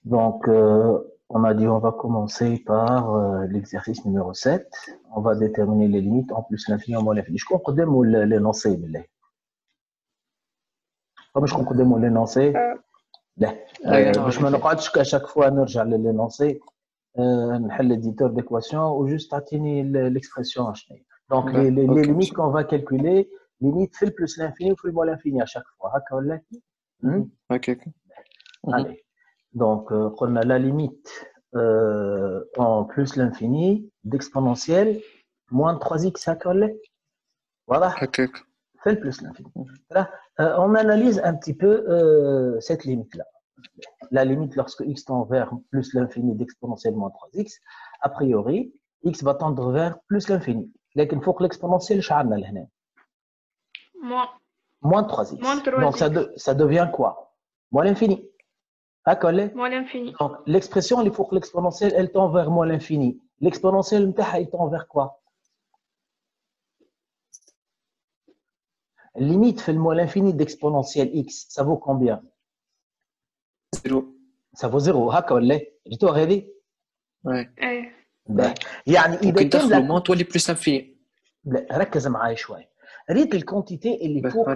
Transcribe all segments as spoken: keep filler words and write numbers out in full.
Donc, euh, on a dit on va commencer par euh, l'exercice numéro sept. On va déterminer les limites en plus l'infini en moins l'infini. Je crois qu'on démo l'énoncé. Comme je crois qu'on démo l'énoncé. لا باش ما نقعدش chaque fois نرجع للénoncé نحل l'éditeur d'équation ou juste تعطيني l'expression شنو هي. Donc les, les, les limites qu'on va calculer, limite في plus l'infini ou في moins l'infini à chaque fois هكا ولا؟ Ok, ok. Allez. Donc, euh, on a la limite euh, en plus l'infini d'exponentielle moins trois x, ça colle. Voilà. Ok, ok. Fait le plus l'infini. Là, euh, on analyse un petit peu euh, cette limite-là. La limite lorsque x tend vers plus l'infini d'exponentielle moins trois x, a priori, x va tendre vers plus l'infini. Mais il faut que l'exponentielle change là. Moins. Moins trois x. Moins trois x. Donc, ça, de, ça devient quoi? Moins l'infini. À coller. Moins l'infini. Donc, l'expression, il faut que l'exponentielle, elle tend vers moins l'infini. L'exponentielle, elle tend vers quoi? Limite, fait le moins l'infini d'exponentielle x, ça vaut combien? Zéro. Ça vaut zéro. هكا ولا؟ جيتو غادي؟ Ouais. ايه. يعني إذا ممكن كان تدخلوا moins تولي plus infini. لا ركز معايا شوي. ريت الكونتيتي اللي فوق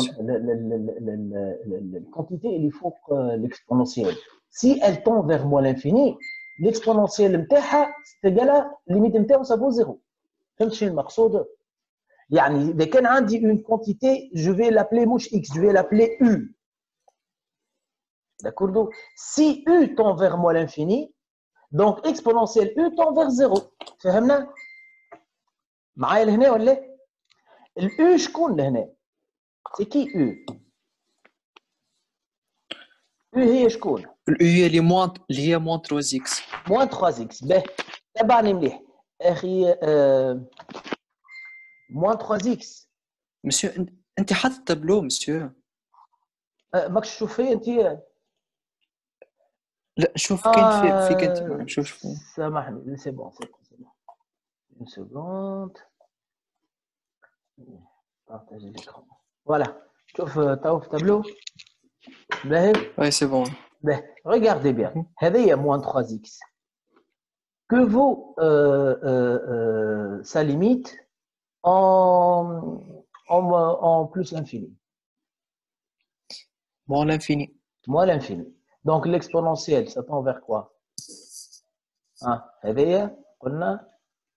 الكونتيتي اللي فوق l'exponentielle. Si elle tend vers moins l'infini, l'exponentielle نتاعها تلقى limite نتاعو ça vaut zéro. فهمت شنو المقصود؟ يعني إذا كان عندي une quantité, je vais l'appeler مش x, je vais l'appeler u. D'accord? Si u tend vers moins l'infini, donc exponentielle u tend vers zéro. فهمنا؟ معايا لهنا ولا؟ الU شكون لهنا؟ سي كي U؟ U هي شكون؟ الأو هي اللي موان اللي هي موان ثلاثة إكس. موان ثلاثة إكس. باهي تبعني مليح. أخي آه... موان ثلاثة إكس. مسيو أنت حاط التابلو مسيو. أه ماكش تشوف فيه أنت؟ لا شوف كاين في في كنت نشوف شوف. سامحني سي بون سي بون سي بون. Une seconde. Partager l'écran. Voilà. شوف تاو في التابلو. باهي. Ouais, c'est bon. باهي. Regardez bien. هذه moins trois x. Que vaut euh, euh, euh, sa limite en, en, en plus l'infini? Moins l'infini. Moins l'infini. Donc l'exponentielle, ça tend vers quoi? Hein? هذه قلنا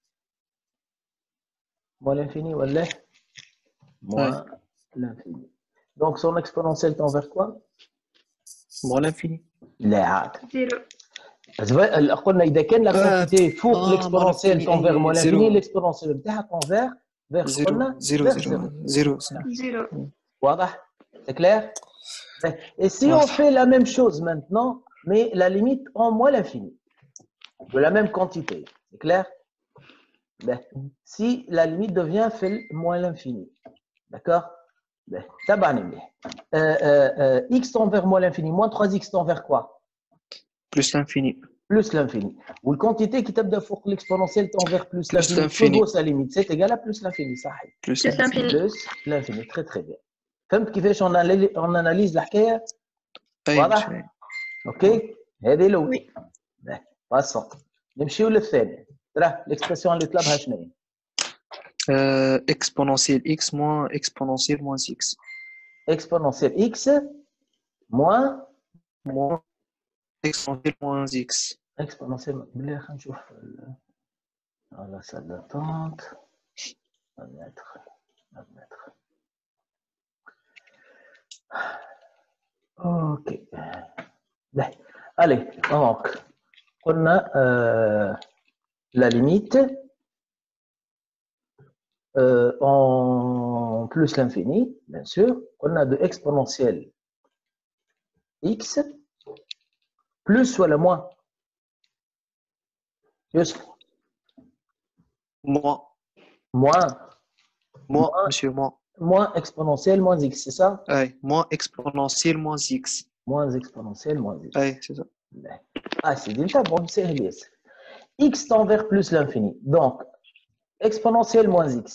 moins l'infini ولا moins l'infini. Donc son exponentielle tend vers quoi? Moins l'infini. لا عاد. Zéro. قلنا إذا كان la quantité فوق آه l'exponentielle tend vers moins l'infini, زيرو. l'exponentielle بتاعها tend vers vers قلنا زيرو vers زيرو zéro. زيرو. Zéro. واضح؟ C'est clair? Et si on fait la même chose maintenant, mais la limite en moins l'infini, de la même quantité, c'est clair? Ben, si la limite devient fait moins l'infini, d'accord? Ben, euh, euh, euh, x tend vers moins l'infini, moins trois x tend vers quoi? Plus l'infini. Plus l'infini. Ou la quantité qui tape de l'exponentielle tend vers plus l'infini. Plus l'infini. Sa limite, c'est égal à plus l'infini, ça. Plus l'infini. Plus l'infini, très très bien. فهمت كيفاش on analyse الحكايه؟ واضح؟ اوكي؟ هذه الاولى. باسون. نمشيو للثانيه. ترى الاكسبرسيون اللي طلبها شنو هي؟ exponentielle x moins exponentielle moins x. exponentielle x moins moins exponentielle moins x. exponentielle بلي خلينا نشوف على salle d'attente. On va mettre on va mettre ok. Bien. Allez, donc, on a euh, la limite euh, en plus l'infini, bien sûr. On a de exponentielle x plus ou le moins. Juste. Moins. Moins. Moins, monsieur, moins. Moins exponentielle moins x, c'est ça? Oui, moins exponentielle moins x. Moins exponentielle moins x. Oui, c'est ça. Ah, c'est déjà bon, c'est lisse. X tend vers plus l'infini. Donc, exponentielle moins x.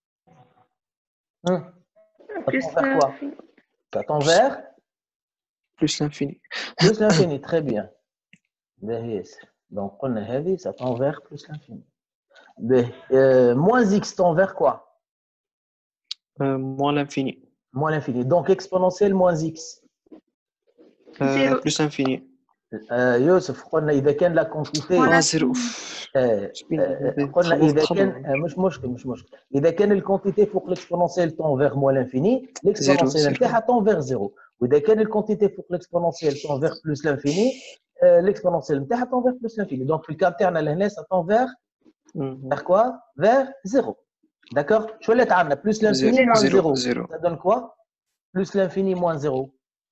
Hmm. Ça tend vers quoi? Ça tend vers plus l'infini. Plus l'infini, très bien. باهي ياسر. Donc قلنا هذه ça tend vers plus l'infini. باهي. Euh, moins x tend vers quoi? Euh, moins l'infini. Moins l'infini. Donc exponentielle moins x. Euh, Zéro. plus infini. آه يوسف قلنا إذا كان لا كونتيتي اه زيرو. آه آه قلنا إذا كان آه مش مشكل مش مشكل إذا كان الكونتيتي فوق الاكسبونونسيال تون فيغ موان لانفيني الاكسبونونسيال نتاعها تون فيغ زيرو وإذا كان الكونتيتي فوق الاكسبونونسيال تون فيغ بلوس لانفيني الاكسبونونسيال نتاعها تون فيغ بلوس لانفيني دونك في الكاب تاعنا لهنا سا تون فيغ فيغ كوا فيغ زيرو داكور شو ولات عندنا بلوس لانفيني موان زيرو زيرو. ça donne quoi بلوس لانفيني موان زيرو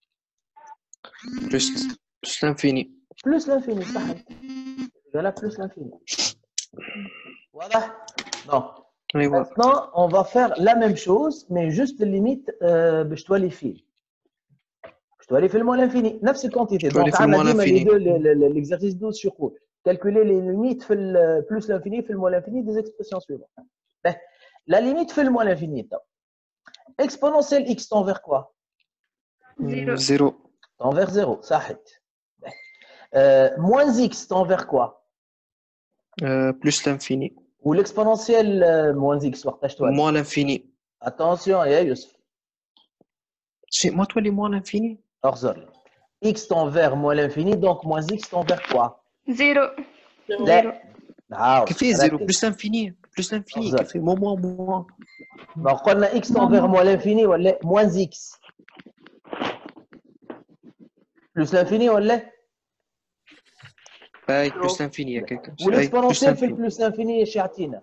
Plus plus l'infini. plus l'infini صحيح voilà plus l'infini voilà donc ايوه. maintenant on va faire la même chose mais juste limite euh, باش تولي فيه باش تولي في المول انفيني نفس الكونتيتي تولي دونك في عندنا المول ديما لي infini. دو l'exercice douze شو يقول calculer les limites في plus l'infini في المول انفيني des expressions suivantes la limite في المول infini exponentielle x tend vers quoi Zéro. Zéro. tend vers zéro صحيح euh, moins x tend vers quoi Euh, plus l'infini. ou l'exponentielle euh, moins x وقتاش تولي Moins l'infini. attention يا يوسف C'est moi toi les moins l'infini. اغزر x tend vers moins l'infini donc moins x tend vers quoi Zéro. لا عاود كيف زيرو ركز. plus l'infini plus l'infini أغزر. كيف moins moins moins. ما قلنا x tend vers moins l'infini ولا moins x plus l'infini ولا باي plus l'infini يا كيكا. والاكسبونونسيال في البلوس l'infini ايش يعطينا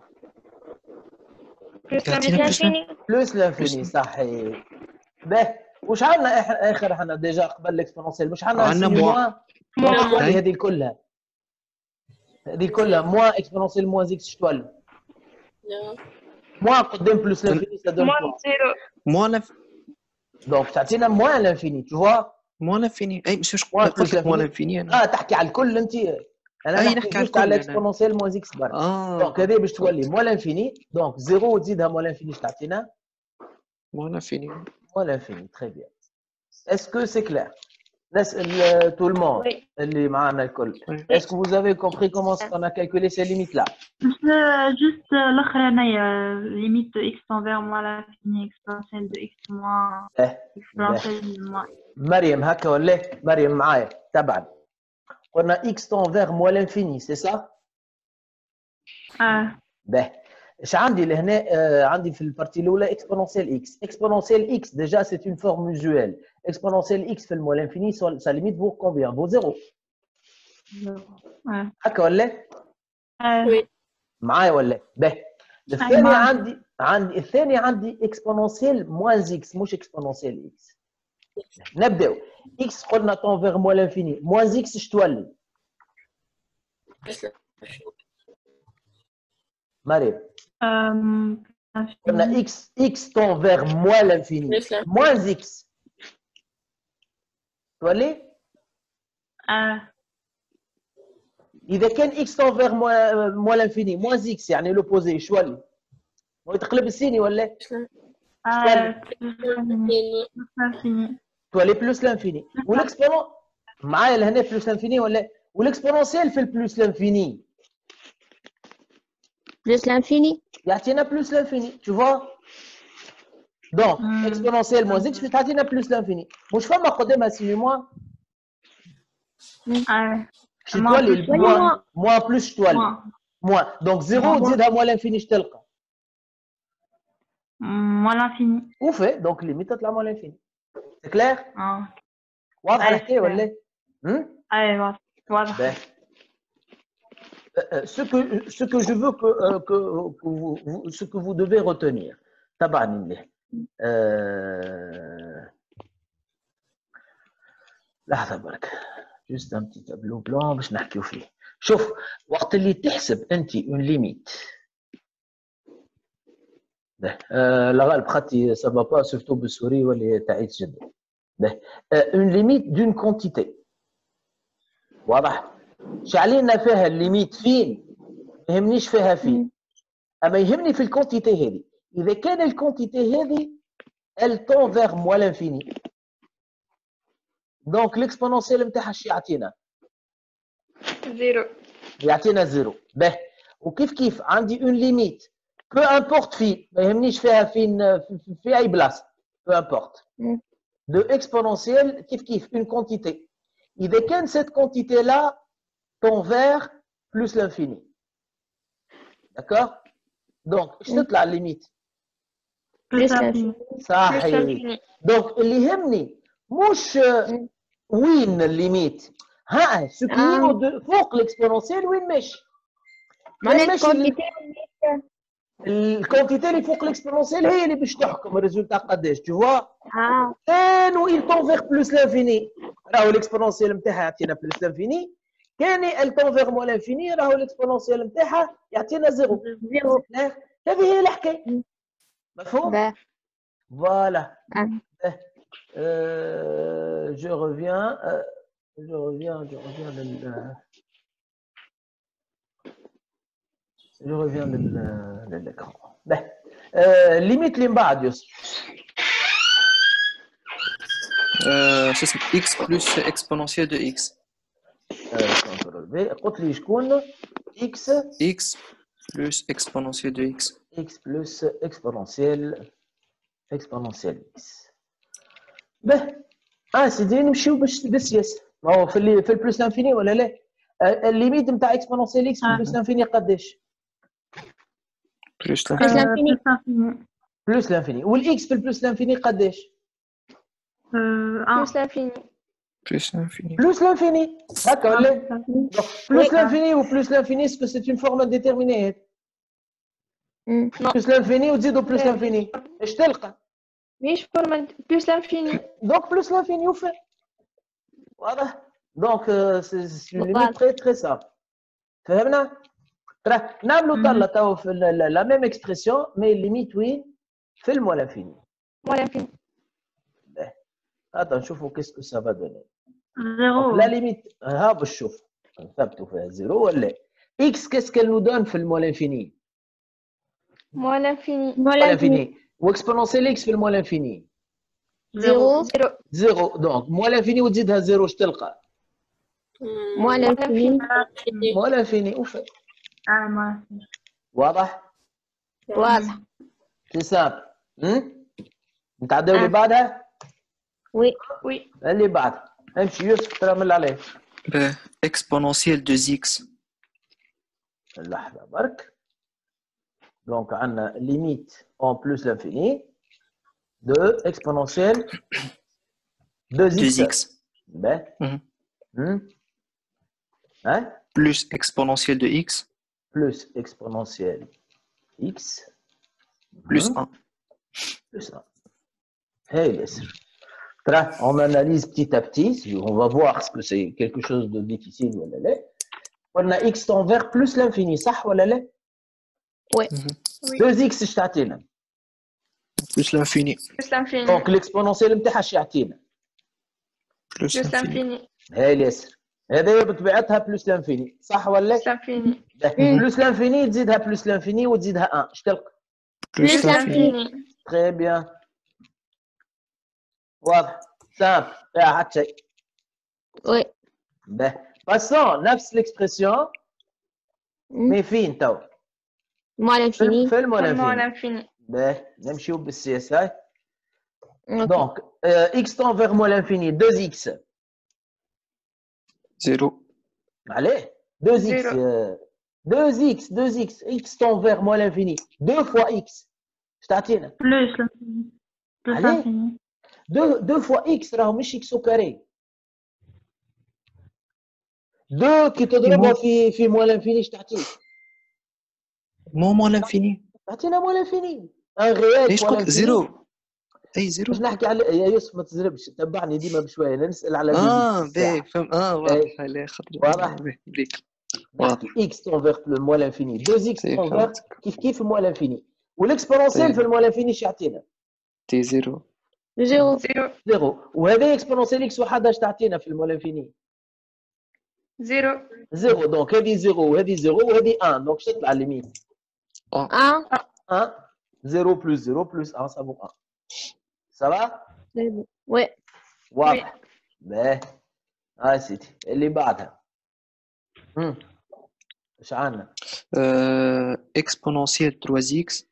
Plus يعطينا plus l'infini. plus l'infini صحيح باهي واش عندنا إح- اخر احنا ديجا قبل الاكسبونونسيال مش عندنا عندنا سي موان. موان موان. تولي هذه كلها هذه كلها موان اكسبونونسيال موان اكس تولي موان قدام بلوس l'infini ça donne Moins quoi zéro. moins l'infini. donc تعطينا موان l'infini tu vois moins l'infini. اي مش مش Moins قلت plus لك moins l'infini. l'infini انا. اه تحكي على الكل انت انا أي نحكي نحكي على جوست على الكل أنا. الاكسبونونسيال موان اكس برك اه دونك هذه باش تولي موان لانفيني دونك زيرو وتزيدها موان لانفيني تعطينا moins l'infini. موان لانفيني تري بيان اسكو سي كلير نسال تو الموند Oui. اللي معنا الكل Oui. اسكو vous avez compris comment on a calculé ces limites là juste l'autre année limite de x envers moins l'infini exponentielle de x moins اه exponentielle de moins مريم هكا ولا مريم معايا تبعا قلنا x tend vers moins l'infini c'est ça ah باهي ايش عندي لهنا آه عندي في البارتي الاولى اكسبونونسيال اكس اكسبونونسيال اكس ديجا سي اون فورم يوزوال اكسبونونسيال اكس في المول انفيني سا ليميت فو كومبيان فو زيرو ah هكا ولا ah معايا ولا باهي الثاني معاك. عندي عندي الثاني عندي اكسبونونسيال موان اكس مش اكسبونونسيال اكس نبداو اكس قلنا طون فيغ موان انفيني موان اكس اش تولي مريم euh, قلنا اكس اكس طون فيغ موان انفيني موان اكس تولي ah اذا كان اكس طون فيغ موان انفيني موان اكس يعني لوبوزي شو ولي هو يتقلب السيني ولا ah l'infini تولي بلوس لانفيني والاكسبونون معايا لهنا بلوس لانفيني ولا والاكسبونونسيال في البلوس لانفيني Plus l'infini. يعطينا بلوس لانفيني tu vois donc Hmm. exponentielle moins x تعطينا بلوس لانفيني مش فما قدامها سيني موان ah شو موان تولي بلوس موان موان. موان بلوس شو تولي moins موان دونك زيرو موان. تزيدها موان لانفيني اش تلقى moins l'infini وفي دونك ليميت تطلع موان لانفيني سي كلير ah واضحه أي الحكايه clair. ولا هم ah voilà voilà Ben, euh, ce, que, ce que je veux que, euh, que, que vous, vous- ce que vous devez retenir, طبعا منه. Euh... لحظة برك juste un petit tableau blanc باش نحكيو فيه. شوف وقت اللي تحسب أنت une limite. Euh, la غالب خاطي ça va pas surtout بالسوري واللي تعيد جدا. une limite d'une quantité. واضح؟ شعلينا فيها الليميت فين ما يهمنيش فيها فين اما يهمني في الكونتيتي هذه اذا كان الكونتيتي هذه elle tend vers moins l'infini دونك الاكسبونونسيال نتاعها شي يعطينا؟ زيرو. يعطينا زيرو. باهي وكيف كيف عندي اون ليميت بو امبورت في ما يهمنيش فيها فين في, في اي بلاصه بو امبورت دو اكسبونونسيال كيف كيف اون كونتيتي اذا كان سيت كونتيتي لا تنفير بلوس لانفيني داكور دونك اش تطلع الليميت؟ بلس لانفيني. صحيح. دونك اللي يهمني مش وين الليميت ها سكي آه. فوق الاكسبونونسيال وين ماشي معناها ماشي الكونتيتي الكونتيتي اللي فوق الاكسبونونسيال هي اللي باش تحكم الريزولتا قداش tu vois اه كانوا il tend vers plus l'infini راهو الاكسبونونسيال نتاعها يعطينا بلس لانفيني كان elle tend vers moins l'infini راهو الاكسبونونسيال نتاعها يعطينا زيرو زيرو. هذه هي الحكايه مفهوم باه. فوالا آه. Euh, je reviens, euh, je reviens, je reviens de, je reviens de, de l'écran. Ben, euh, limite les bas, Dios. آه، شو اسمه x بلس اكسبونونسيال دو x. كنترول في قلت لي شكون x x بلس اكسبونونسيال دو x. x plus exponentielle exponentielle x. به اه سيدي نمشيو باش بالسياسه ما هو في اللي في البلس لانفيني ولا لا الليميت نتاع اكسبونونسيال اكس في البلس لانفيني قداش بلس بلس لانفيني. بلس لانفيني والاكس في البلس لانفيني قداش بلس لانفيني. بلس انفيني. بلس لانفيني هكا ولا بلس Oui. لانفيني وبلس لانفيني اسكو سي اون فورم ديتيرميني مم. بلس لانفيني وتزيدوا بلس لانفيني ايش تلقى مش فورمال بلس لانفيني. دونك بلس لانفيني وفي واضح دونك سي اون ليميت واضح. تري تري سامبل فهمنا ترى نعملوا طلة تو في لا ميم اكسبرسيون مي الليميت وين في الموا لانفيني موا لانفيني. هذا نشوفوا كيسكو سا فا دوني زيرو. لا ليميت ها باش نشوف نثبتوا فيها زيرو ولا اكس كيس كال نو دون في الموا لانفيني موا لانفيني. موا لانفيني واكسبونونسيال اكس في الموا لانفيني زيرو. زيرو. زيرو دونك موا لانفيني وتزيدها زيرو اش تلقى موا لانفيني. موا لانفيني وفي اه ما واضح واضح. سي سامبل نتعداو اللي بعدها وي. وي. اللي بعدها امشي يوسف ترى من عليه اكسبونونسيال دو x. لحظه برك دونك عندنا ليميت اون بلس لانفيني دو اكسبونونسيال دو دو x x باهي ها بلس اكسبونونسيال دو x plus exponentielle x بلس hein, واحد. plus un. Hey, laisse. Là, on analyse petit à petit. On va voir ce que c'est quelque chose de difficile ou là. On a x tend vers plus l'infini, ça ou là. وي. deux x je t'attends. بلس لانفيني. بلس لانفيني. Donc l'exponentielle نتاعها شي يعطينا. بلس بلس لانفيني. لانفيني. هاي ليس. هذا بطبيعتها بلس لانفيني، صح ولا؟ بلس لانفيني. بلس لانفيني تزيدها بلس لانفيني وتزيدها واحد، اش تلقى؟ بلس بلس لانفيني. لانفيني. تري بيان. واضح، سامبل، فيها حتى شيء. وي. باهي، باسون نفس الاكسبرسيون مي فين تو؟ موا لانفيني. في الموا موا لانفيني. لانفيني. باهي، نمشيو بالسي هاي. أوكي. دونك اكس تون فيغ موا لانفيني deux x. زيرو. عليه؟ deux x. Zéro. deux x, deux x, x tend vers moins l'infini. deux fois x. Je t'attends. بلس لانفيني. بلس Allez. لانفيني. deux, deux fois x راهو مش x au carré. deux كي تضربها في في moins l'infini اش تعطيك؟ مو مو لانفيني. تعطينا moins l'infini. ان ريال ايش قلت زيرو؟ اي زيرو. باش نحكي على يا يوسف ما تزربش تبعني ديما بشويه انا نسال على اه فيزيك باهي الساعة. فهم. اه واضح على خاطر واضح. باهي بليك. نحكي x tend vers le moins l'infini. deux x طيب، tend vers فهمتك. كيف كيف moins l'infini. والاكسبونونسيال طيب. في الموا l'infini اش يعطينا؟ تي زيرو. زيرو. زيرو. زيرو. وهذا اكسبونونسيال اكس وحدها اش تعطينا في الموا l'infini؟ زيرو. زيرو. دونك هذه زيرو وهذه زيرو وهذه واحد. دونك اش تطلع ليميت؟ ان. واحد. زيرو بلس زيرو بلس واحد سافو واحد. صافا؟ وي. واضح. باهي ها سيدي اللي بعدها امم ايش عندنا اكسبونونسيال ثلاثة اكس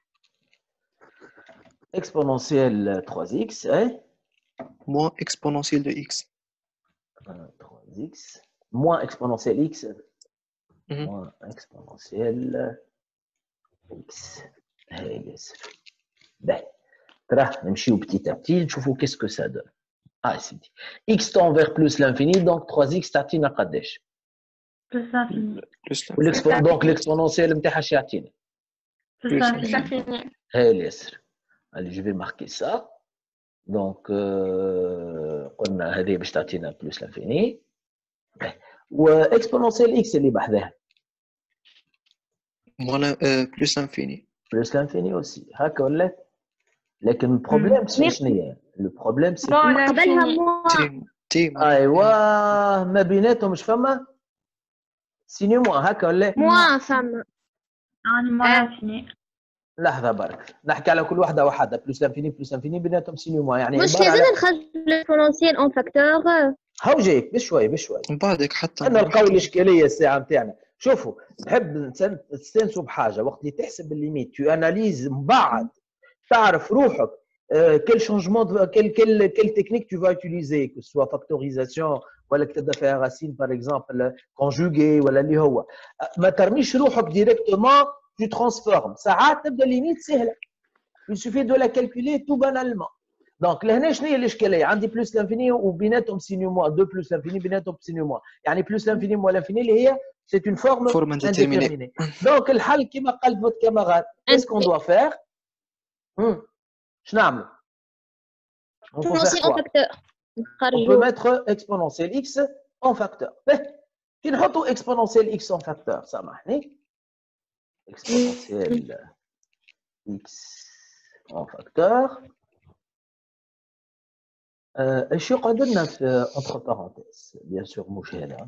اكسبونونسيال ثلاثة اكس اي موان اكسبونونسيال دو اكس ثلاثة اكس moins exponentielle x Mhm. moins exponentielle x هاي اليسر باهي تراه نمشيو بتيت ا بتي نشوفو كيس كو سا دون اه سيدي x tend vers plus l'infini donc ثلاثة اكس تعطينا قداش Plus l'infini. بلس والإكسبو... دونك الاكسبونونسيال نتاعها اش يعطينا Plus Plus بلس l'infini. لانفيني. هاي اليسر allez je vais marquer ça donc euh, قلنا هذه باش تعطينا بلوس لانفيني واكسبونونسيال اكس اللي بحذاها موان بلس انفيني بلوس لانفيني اوسي هكا ولا لكن البروبليم سي شنو هي البروبليم سي موان قبلها لانفيني. موا تي تي ايوا ما بيناتهم مش فما سينيو موا هكا ولا موا فما يعني moins l'infini. لحظه برك نحكي على كل واحده وحده بلوس لانفيني بلوس لانفيني بيناتهم سينيو موا يعني مش عباره لازم على نخرج الاكسبونونسيال اون فاكتور. هاو جايك بشوي بشوي من بعدك حتى انا نلقاو الاشكاليه الساعه نتاعنا شوفوا نحب نستانسوا بحاجه وقت اللي تحسب الليميت تو اناليز من بعد تعرف روحك كل شونجمون كل كل كل تكنيك tu vas utiliser que ce soit factorisation ولا تبدا فيها راسين باغ اكزومبل كونجوغي ولا اللي هو ما ترميش روحك ديريكتومون tu transformes ساعات تبدا الليميت سهله il suffit de la calculer tout banalement دونك لهنا شنو هي الاشكاليه عندي بلوس لانفيني وبيناتهم سينيو موا دو بلوس لانفيني بيناتهم سينيو موا يعني بلوس لانفيني موا لانفيني اللي هي سي اون فورم فورم انديتيرميني دونك الحل كما قال فوت كاماراد qu'est-ce qu'on doit faire شنو نعملوا on peut faire اكسبونونسيال اون quoi فاكتور on peut نخرجوا mettre exponentielle x en facteur كي نحطوا exponentielle x en facteur سامحني exponentielle x en facteur ايش يقعد لنا في entre parenthèses bien sûr مش هنا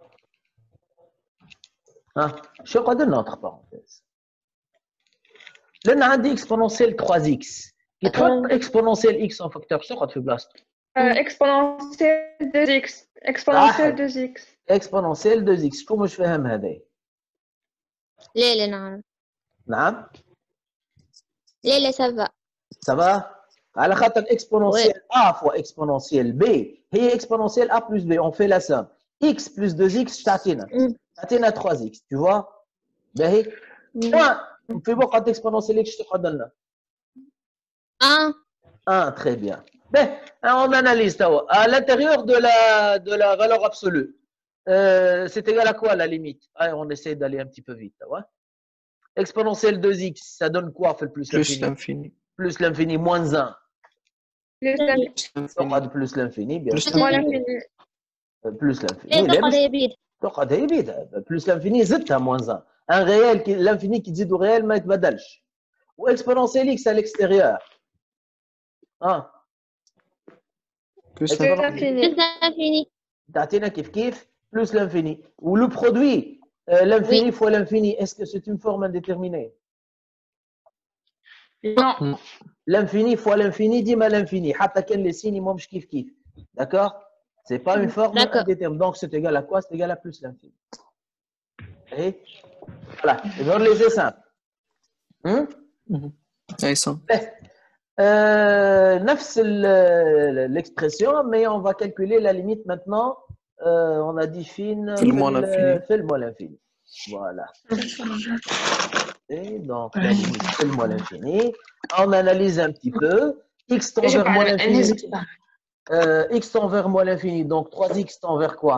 ها ايش يقعد لنا entre parenthèses لان عندي exponentielle ثلاثة اكس كي تحط exponentielle x en facteur شو تقعد في بلاصتو اكسبونونسيال دو اكس. اكسبونونسيال دو اكس. exponentielle deux x شو مش فاهم هذا لا لا نعرف نعم لا لا سافا سافا على خاطر exponentielle a fois exponentielle b هي exponentielle a plus b on fait la somme x plus deux x تعطينا تعطينا trois x tu vois باهي point في بقعة exponentielle x تقعد لنا اه un très bien ben on analyse توا à l'intérieur de la de la valeur absolue euh, c'est égal à quoi la limite ah, on essaie d'aller un petit peu vite ouais. exponentielle deux x ça donne quoi fait le plus بلس l'infini انفيني plus l'infini moins un بلس لانفيني. تقعد plus l'infini bien Plus sûr موان لانفيني. plus l'infini لا لا تقعد مش يا بيد تقعد هي بيدها plus l'infini زدتها moins un un réel qui l'infini qui تزيدو réel ما يتبدلش و exponentielle x à l'extérieur اه بلس بلس لانفيني. بلس لانفيني تعطينا كيف كيف plus l'infini ou le produit euh, l'infini Oui. fois l'infini est-ce que c'est une forme indéterminée نو. l'infini fois l'infini ديما l'infini حتى كان les signes مش كيف كيف d'accord c'est pas une forme D'accord. indéterminée donc c'est égal à quoi c'est égal à plus l'infini et voilà je vais laisser simple hein اي صح euh, نفس l'expression mais on va calculer la limite maintenant euh, on a dit fine في المول l'infini. في المول l'infini voilà et donc la limite في المول l'infini on analyse un petit peu x tend vers moins l'infini euh, x tend vers moins l'infini donc trois x tend vers quoi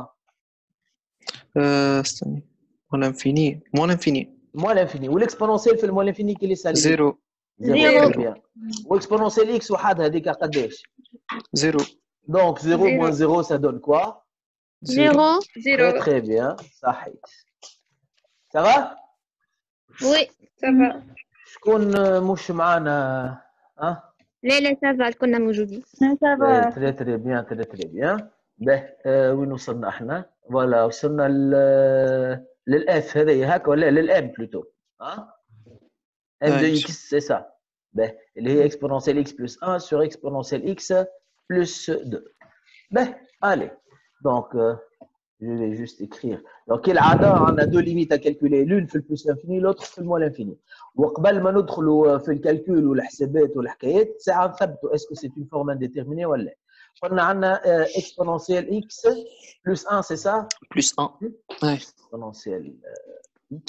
استني موان انفيني موان انفيني moins l'infini ou l'exponentielle في المول l'infini qui est sa limite زيرو zéro très bien ou exponentielle x وحدها هذيك قداش زيرو donc zéro Zéro. moins zéro ça donne quoi زيرو Très زيرو. très bien, صحيت. Ça va وي سافا. شكون مش معانا ها لا لا سافا كنا موجودين. Ça va. تري تري بيان تري تري بيان به آه، وين وصلنا احنا فوالا وصلنا لل للاف هذه هكا ولا للام بلوتو ها ام دو أي. اكس سي سا به اللي هي اكسبونونسيال اكس بلس واحد sur exponentielle x plus deux به Allez, donc euh, je vais juste écrire. Donc, quel ada, on a deux limites à calculer, l'une fait le plus l'infini, l'autre fait le moins l'infini. وقبل ما ندخلوا في الكالكول والحسابات والحكايات ساعة نثبتوا est-ce que c'est une forme indéterminée ولا لا. قلنا عندنا exponentielle x plus un, c'est ça? Plus un. Ouais. Exponentielle x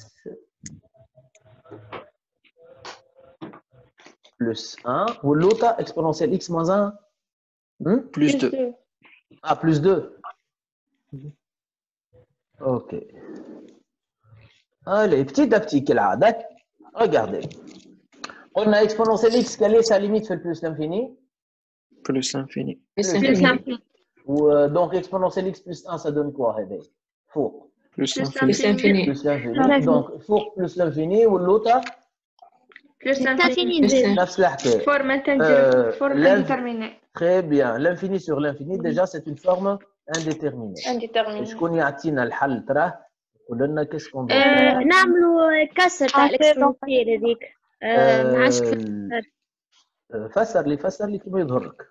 plus un. Ou l'autre exponentielle x moins un? Hmm? Plus deux. Ah, plus deux. Ok. Allez, petit à petit, quelle a, regardez. On a exponentielle x, quelle est sa limite fait le plus l'infini? Plus l'infini. Plus l'infini. Ou euh, donc exponentielle x plus un, ça donne quoi? Faux. Plus l'infini. l'infini. Plus l'infini. Donc, faux plus l'infini ou l'autre? Plus l'infini. نفس الحكاية. Forme Euh, indéterminée. Très bien. L'infini sur l'infini, déjà, c'est une forme indéterminée. Indéterminée. شكون يعطينا الحل تراه؟ قول لنا كيس كون دوغ فير. نعملوا كسر تاع الاكسبونسيال هذيك ما عادش فسر لي فسر لي كيما يظهر لك.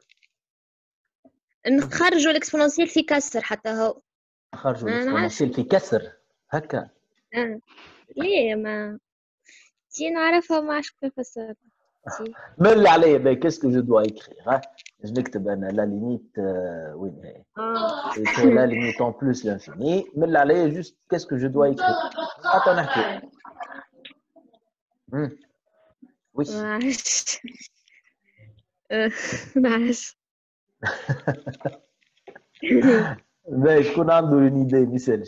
نخرجوا الاكسبونسيال في كسر حتى هو. نخرجوا الاكسبونسيال في كسر هكا. اه ليه ما تي نعرفها ما عادش كيف نفسرها. مل عليا باهي كيسكو جو دوا ايكريغ ها باش نكتب انا لا ليميت وين هي سي لا ليميت اون بلوس لانفيني مل عليا جوست كيسكو جو دوا ايكريغ عطا نحكي وي ما عادش ما عادش باهي شكون عنده اون ايدي ما يسالش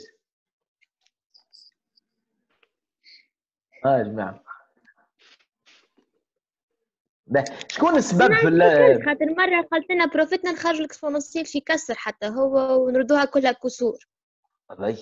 ها يا جماعه شكون السبب في خاطر مرة قالت لنا بروفيتنا نخرجوا الاكسبونسيال في كسر حتى هو ونردوها كلها كسور. اي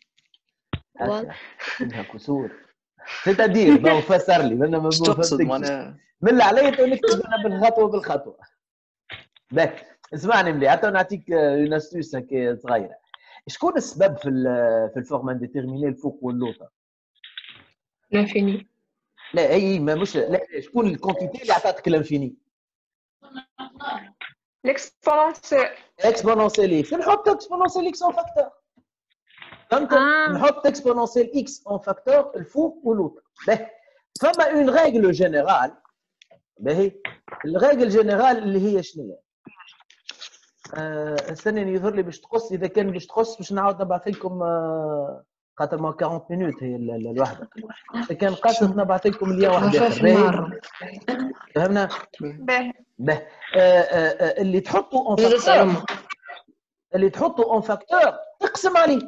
كلها كسور. سيتادير ما فسر لي انا ما تقصد معناها من عليا تو نكتب انا بالخطوه بالخطوه. باهي اسمعني مليح حتى نعطيك اون استوس هكا صغيره. شكون السبب في في الفورم انديتيرميني الفوق واللوطه؟ لانفيني. لا اي ما مش لا شكون الكونتيتي اللي عطاتك الانفيني؟ الاكسبونسيال. اكسبونونسيال اكس نحط اكسبونونسيال اكس اون فاكتور. فهمت؟ نحط اكسبونونسيال اكس اون فاكتور الفوق واللوطه. باهي فما اون ريغل جينيرال. باهي الريغل جينيرال اللي هي شنو؟ أه استناني يظهر لي باش تقص اذا كان باش تقص باش نعاود نبعث لكم أه خاطر ما أربعين مينوت هي الوحده. اذا كان قاصد نبعث لكم اليوم واحد اخر. فهمنا؟ باهي. باهي اللي تحطوا اون فاكتور اللي تحطوا اون فاكتور تقسم عليه.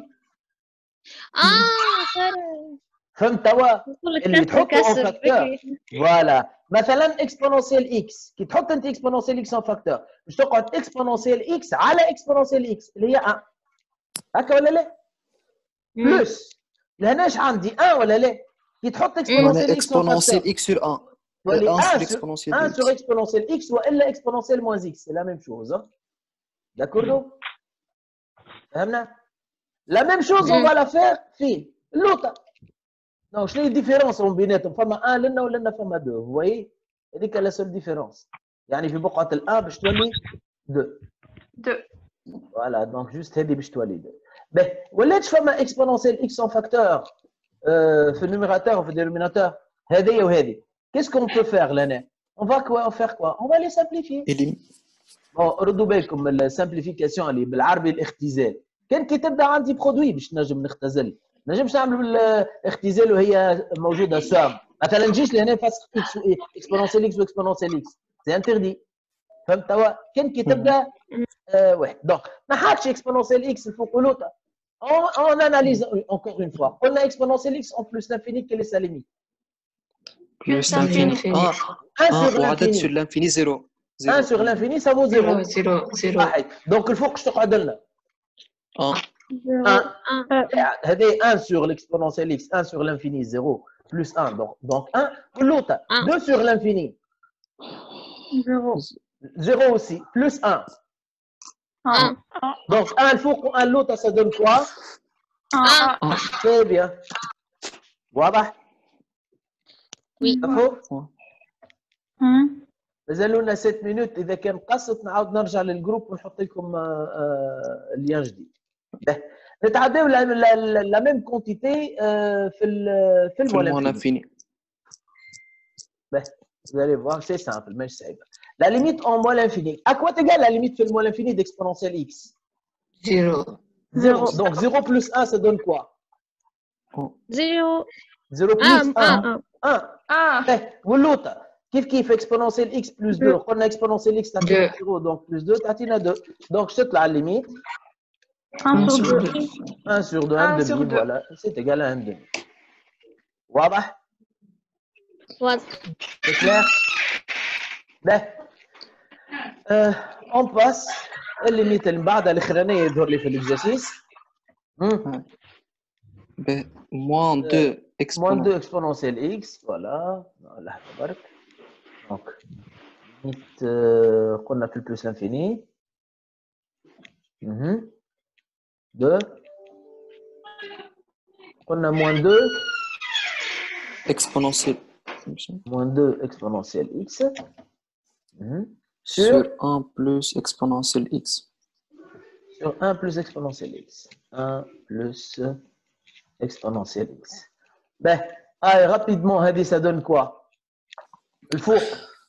اه صار فهمت توا؟ اللي تحطوا اون فاكتور فوالا مثلا اكسبونونسيال اكس كي تحط انت اكسبونونسيال اكس اون فاكتور باش تقعد اكسبونونسيال اكس على اكسبونونسيال اكس اللي هي واحد هكا ولا لا؟ بلس لهناش عندي واحد ولا لا؟ كي تحط اكسبونونسيال اكس اكسبونونسيال اكس سور واحد تولي واحد واحد سور اكسبونونسيال واحد sur exponentielle x والا exponentielle moins x c'est la même chose. D'accord? فهمنا؟ La même chose on va la faire في اللوطه. Non, شنو هي الديفيرونس بيناتهم؟ فما واحد لنا ولنا فما اثنين. Vous voyez؟ هذيك لا سول ديفيرونس. يعني في بقعه الان باش تولي اثنين. اثنين. فوالا دونك جوست هذه باش تولي اثنين. باهي ولاتش فما اكسبونونسيال اكس اون فاكتور في النوميراتور وفي الدينوميناتور هذه وهذه. Qu'est-ce qu'on peut faire là? On va quoi? On faire quoi? On va les simplifier. Bon, ردوا بالكم السامبليفيكاسيون اللي بالعربي الاختزال. كان كي تبدا عندي برودوي باش نجم نختزل. ما نجمش نعمل الاختزال وهي موجوده سام. مثلا نجيش لهنا فاسخ اكس اكسبونونسيال اكس واكسبونونسيال اكس. سي انتردي. فهمت توا؟ كان كي تبدا آه واحد. دونك ما حاطش اكسبونونسيال اكس الفوق واللوطه. On, on analyse encore une fois. On a exponentielle x en plus l'infini, quelle est sa limite? Plus l'infini. Ah, un عدد sur l'infini zéro. un sur l'infini, ça vaut zéro. zéro, zéro. Donc il faut que je te redonne là. un. هذا un sur l'exponentielle x, un sur l'infini, zéro, plus un. Donc, donc un. L'autre, deux sur l'infini. zéro. zéro aussi, plus un. un. Donc un faux un l'autre, ça donne quoi? un. Très bien. واضح؟ Oui. فوق؟ مازال لنا سبع minutes اذا كان قصت نعاود نرجع للجروب ونحط لكم اللين جديد. نتعداو لا ميم كونتيتي في ال في المول انفيني. Vous allez voir, c'est simple, mais c'est simple. La limite en moelle infinie. À quoi égale la limite de moelle infinie d'exponentielle x? Zéro. Zéro. Donc zéro plus un, ça donne quoi? Zéro. Zéro plus un. un. un. un. Ah, Eh, واللوطة كيف كيف exponentielle x plus deux. قلنا exponentielle x تعطينا Deux. zéro, donc plus deux تعطينا deux. Donc je te la limite. un sur deux. un sur deux, un Un sur demi, deux. voilà. C'est égal à un demi. واضح؟ واضح. C'est clair? Ben, euh, on passe الليميت اللي بعدها الاخرانيه يظهر لي في الاكزرسيس. moins deux moins deux exponentielle. exponentielle x, voilà. لحظه برك. Donc, limite euh, قلنا في البلس l'infini. deux. قلنا moins deux. Exponentielle. moins deux exponentielle x. Mhm. Sur un plus exponentielle x. Sur un plus exponentielle x. un plus exponentielle x. Ben, allez, rapidement, Hadi, ça donne quoi? Le four.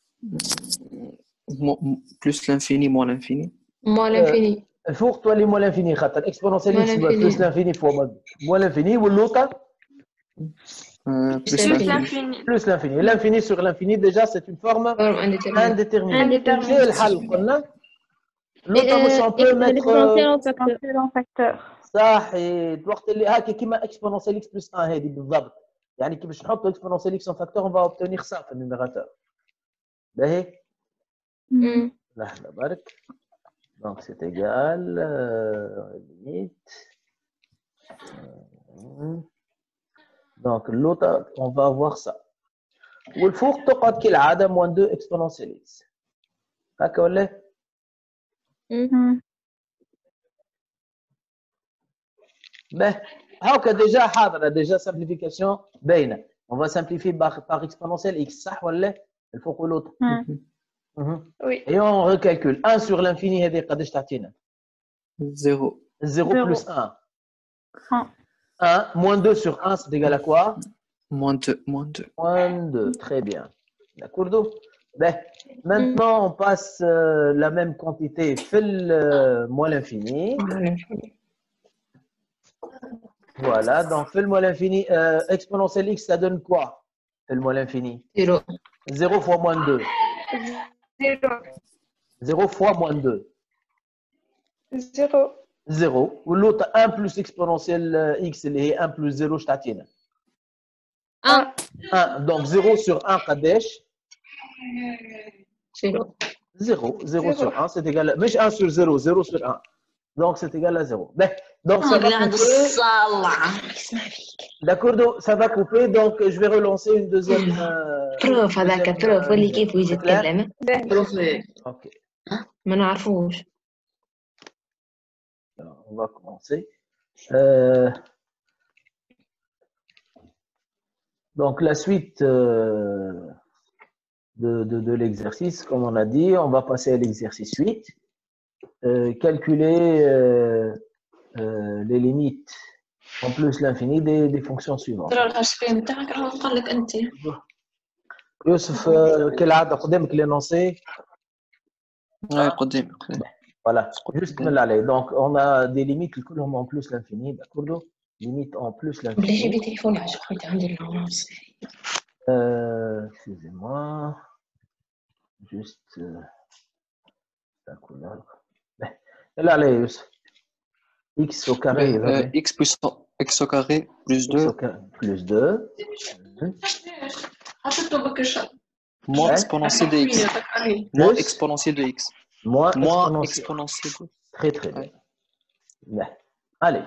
Plus l'infini, moins l'infini. Moins l'infini. Le four, toi, les moins l'infini. Exponentielle x, Moins plus l'infini fois moins l'infini. Ou l'autre? Euh, plus Plus l'infini. l'infini. Plus l'infini. L'infini sur l'infini, déjà, c'est une forme Forme indéterminée. indéterminée. Indéterminée. C'est le hal, قلنا. L'autre, مش on peut mettre. L'exponentielle en facteur. Exponentielle en facteur. صحيح. الوقت اللي هكا كيما exponentielle x plus un هذه بالضبط. يعني كي باش نحطوا exponentielle x en facteur, on va obtenir ça في النوميراتور. باهي؟ Mm. لحظة برك. Donc c'est égal. Euh, limite. Euh, Donc l'autre, on va avoir ça. والفوق تقعد كالعادة moins deux exponentielle x. هكا ولا؟ Mhm. Ben, هاكا déjà حاضرة déjà simplification باينة. On va simplifier par, par exponentielle x صح ولا؟ الفوق والautre. Mhm. Mhm. Oui. Et on recalcule. un sur l'infini هذه قداش تعطينا؟ Zéro. zéro Zéro. plus un. un. un moins deux sur un, c'est égal à quoi? Moins deux. Moins deux. moins deux. Très bien. D'accord. Ben, maintenant, on passe euh, la même quantité fait le moins l'infini. Moins l'infini. Voilà. Donc, fait le moins l'infini. Euh, exponentielle x, ça donne quoi? Fait le moins l'infini. Zéro. zéro fois moins deux. Zéro. zéro fois moins deux. Zéro. zéro. Ou l'autre, un plus exponentielle x, اللي هي un plus zéro, je t'attends. un. un. Donc, zéro sur un, قداش? Zéro. zéro. zéro sur un, c'est égal à... مش un sur zéro, zéro sur un. Donc, c'est égal à zéro. Ben, donc, ça va couper. D'accord, donc, ça va couper. Donc, je vais relancer une deuxième... Euh, بروف هذاك deuxième, بروف euh, واللي كيف c'est clair? يتكلم بروف Ok. ما نعرفوش. Alors, on va commencer. Euh, donc, la suite euh, de, de, de l'exercice, comme on a dit, on va passer à l'exercice huit. Euh, calculer euh, euh, les limites en plus l'infini des, des fonctions suivantes. ترى الهاشبي نتاعك راه قال لك انت. يوسف euh, كالعادة قدامك l'énoncé. Ouais, قدامي قدامي. Voilà, juste من عليه. Donc, on a des limites كلهم en plus l'infini, d'accord? Limite en plus بلي l'infini. جيبي تليفوني عشان خويا عندي النص. Euh, excusez-moi. Juste euh, la couleur. Là, allez, Youssef. X au carré. Ben, euh, x plus x au carré plus X deux au carré plus deux. Mhm. moins Ouais. exponentielle de x. Plus. Moins exponentielle de x. Moins Moins exponentielle. exponentielle de Très, très bien. Ouais. Bien. Allez.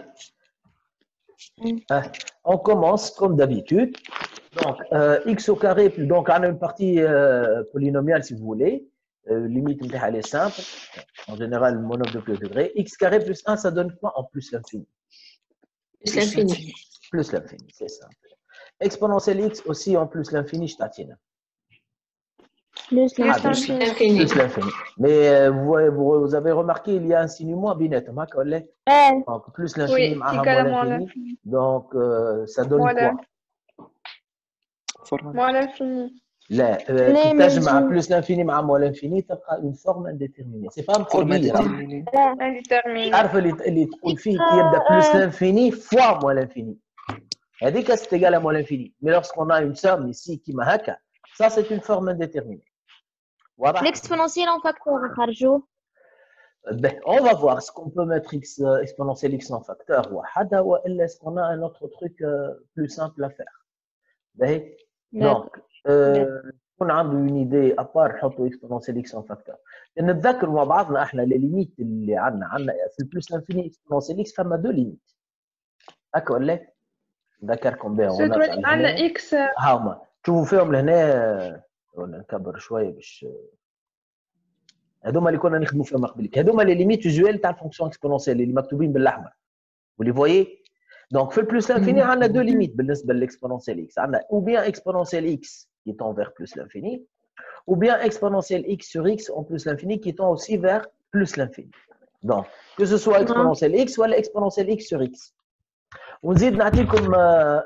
Euh, on commence comme d'habitude. Donc, euh, x au carré, donc on a une partie euh, polynomiale si vous voulez. Euh, limite, elle est simple. En général, monombre de plus degré. X carré plus un, ça donne quoi en plus l'infini? Plus l'infini. Plus l'infini, c'est simple. Exponentielle x aussi en plus l'infini, je t'attends. Plus Plus l'infini. l'infini. Plus l'infini. Mais euh, vous, vous- vous avez remarqué, il y a un signe moins بيناتهم هكا ولا لا؟ ايه Donc plus l'infini Oui, معها égal moins à moins l'infini. l'infini. Donc euh, ça donne Voilà. quoi? فورمال. Moins l'infini. لا آه، لا، كي ما تجمع يجي. plus l'infini مع moins l'infini تلقى une forme indéterminée. C'est pas un فورمال produit. hein. ديتيرميني. Indéterminé. تعرف اللي اللي تقول فيه كي يبدا plus l'infini fois moins l'infini. هذيك c'est égal à moins l'infini. Mais lorsqu'on a une somme ici كيما هكا, ça c'est une forme indéterminée. واضح؟ L'exponentiel en facteur نخرجوه. Ben, on va voir ce qu'on peut mettre x euh, exponentielle x en facteur واحد والا est-ce qu'on a un autre truc euh, plus simple à faire. باهي؟ D'accord. Donc, euh, يكون عنده une idée à part نحطوا exponentielle x en facteur. نتذكروا مع بعضنا احنا les limites اللي عندنا عندنا في البلس لانفيني exponentielle x فما deux limites. هكا ولا؟ نذكركم بها سويت ونرجع لهنا. عندنا إكس. هاهما تشوفوا فيهم لهنا ولا نكبر شويه باش هذوما اللي كنا نخدموا فيهم قبل. هذوما لي ليميت يوزوال تاع الفونكسيون اكسبونونسيال اللي مكتوبين بالاحمر. ولي فويي دونك في البلس لانفيني عندنا دو ليميت بالنسبه للاكسبونونسيال اكس. عندنا ou bien exponentielle x qui tend vers plus l'infini ou bien exponentielle x sur x en plus l'infini qui tend aussi vers plus l'infini. Donc que ce soit exponentielle x ou exponentielle x sur x. ونزيد نعطيكم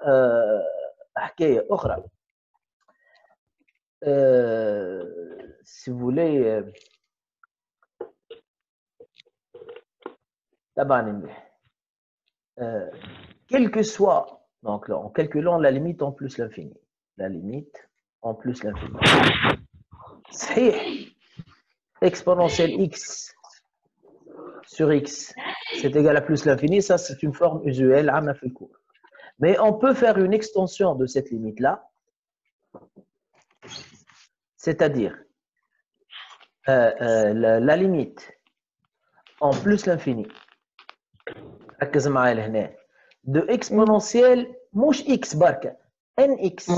حكايه اخرى. si vous voulez Euh, quel que soit, donc là, en calculant la limite en plus l'infini, la limite en plus l'infini. صحيح exponentielle x sur x c'est égal à plus l'infini, ça c'est une forme usuelle à le cours. Mais on peut faire une extension de cette limite là, c'est-à-dire euh, euh, la, la limite en plus l'infini ركز معايا لهنا de exponentielle مش x بركة nx